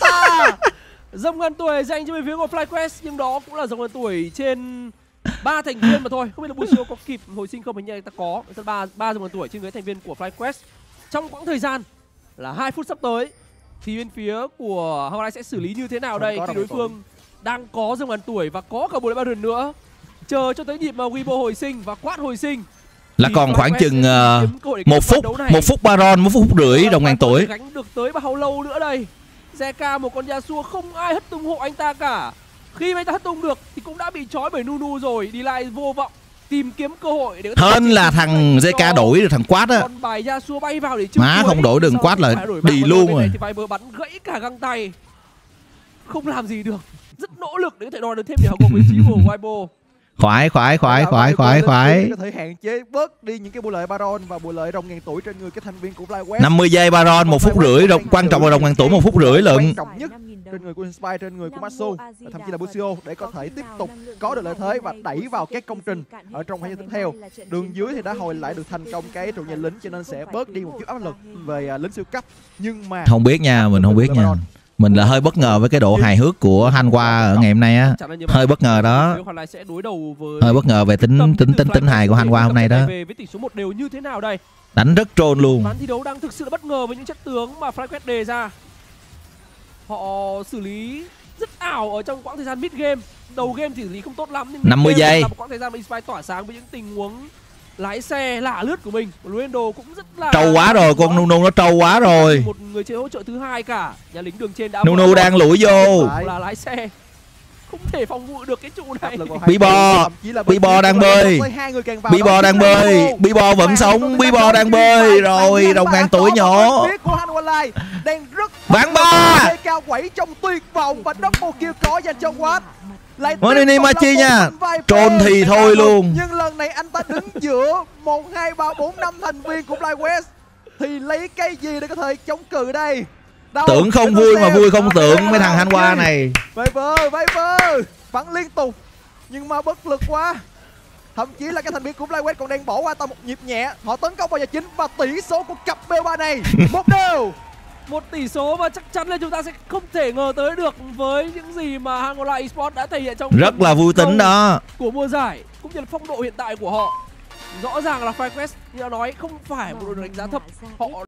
Rồng ngàn tuổi dành cho bên phía của FlyQuest, nhưng đó cũng là rồng ngàn tuổi trên 3 thành viên mà thôi. Không biết là Busio có kịp hồi sinh không, hình như người ta có. Ba rồng ngàn tuổi trên người thành viên của FlyQuest. Trong quãng thời gian là 2 phút sắp tới thì bên phía của Hawkeye sẽ xử lý như thế nào đây khi đối phương đang có rồng ngàn tuổi và có cả bộ Baron nữa. Chờ cho tới nhịp mà Weibo hồi sinh và Quát hồi sinh là còn khoảng chừng 1 phút Baron, 1 phút rưỡi rồng ngàn tuổi. Gánh được tới bao lâu nữa đây? Zeka một con Yasuo không ai hất tung hộ anh ta cả. Khi mà anh ta hất tung được thì cũng đã bị trói bởi Nunu rồi. Đi lại vô vọng tìm kiếm cơ hội để hên là thằng Zeka đổi được thằng Quát á. Còn bài Yasuo bay vào để má không đổi đường Quát là đi luôn rồi. Thì Viper bắn gãy cả găng tay. Không làm gì được. Rất nỗ lực để có thể đòi được thêm điểm của vị trí của Weibo. Khoái. Có thể hạn chế bớt đi những cái bộ lợi Baron và bộ lợi rồng ngàn tuổi trên người cái thành viên của FlyQuest. 50 giây Baron, 1 phút rưỡi, quan trọng là rồng ngàn tuổi 1 phút rưỡi lận. Quan trọng nhất trên người của Inspire, trên người của Matsu và thậm chí là Busio để có thể tiếp tục có được lợi thế và đẩy vào các công trình ở trong hai tiếp theo. Đường dưới thì đã hồi lại được thành công cái trụ nhà lính, cho nên sẽ bớt đi một chút áp lực về lính siêu cấp. Nhưng mà không biết nha, mình không biết nha. Mình là hơi bất ngờ với cái độ hài hước của Hanwha ở ngày hôm nay á. Hơi bất ngờ đó. Hơi bất ngờ về tính hài của Hanwha hôm nay đó. Với tỷ số 1 đều như thế nào đây? Đánh rất trôn luôn. Ván thi đấu đang thực sự là bất ngờ với những chất tướng mà FlyQuest đề ra. Họ xử lý rất ảo ở trong quãng thời gian mid game. Đầu game thì xử lý không tốt lắm, nhưng 50 giây là một quãng thời gian mà Inspire tỏa sáng với những tình huống lái xe lạ lướt của mình. Luendo cũng rất là trâu quá rồi, con Nunu nó trâu quá rồi. Một người chơi hỗ trợ thứ hai cả. Nhà lính đường trên đã Nunu đang lủi vô. Là lái xe. Không thể phòng ngự được cái trụ này. Bibo đang bơi. Bibo đang bơi. Bibo vẫn sống. Bibo đang bơi. Rồi rồng ngàn tuổi nhỏ. Ván 3. Quẩy trong tuyệt vọng và double kill có dành cho Watt. Machi nha. Trôn thì thôi luôn. Nhưng lần này anh ta đứng giữa 1, 2, 3, 4, 5 thành viên của FlyQuest. Thì lấy cái gì để có thể chống cự đây? Đâu? Tưởng không vui mà vui không tưởng mấy thằng Hanwha này. Viper bắn liên tục nhưng mà bất lực quá. Thậm chí là các thành viên của FlyQuest còn đang bỏ qua tao một nhịp nhẹ. Họ tấn công vào nhà chính và tỷ số của cặp B3 này 1-0. Một tỷ số mà chắc chắn là chúng ta sẽ không thể ngờ tới được với những gì mà Hanwha Esports đã thể hiện trong rất là vui tính đó của mùa giải, cũng như là phong độ hiện tại của họ. Rõ ràng là FlyQuest như đã nói không phải một đội đánh giá thấp, họ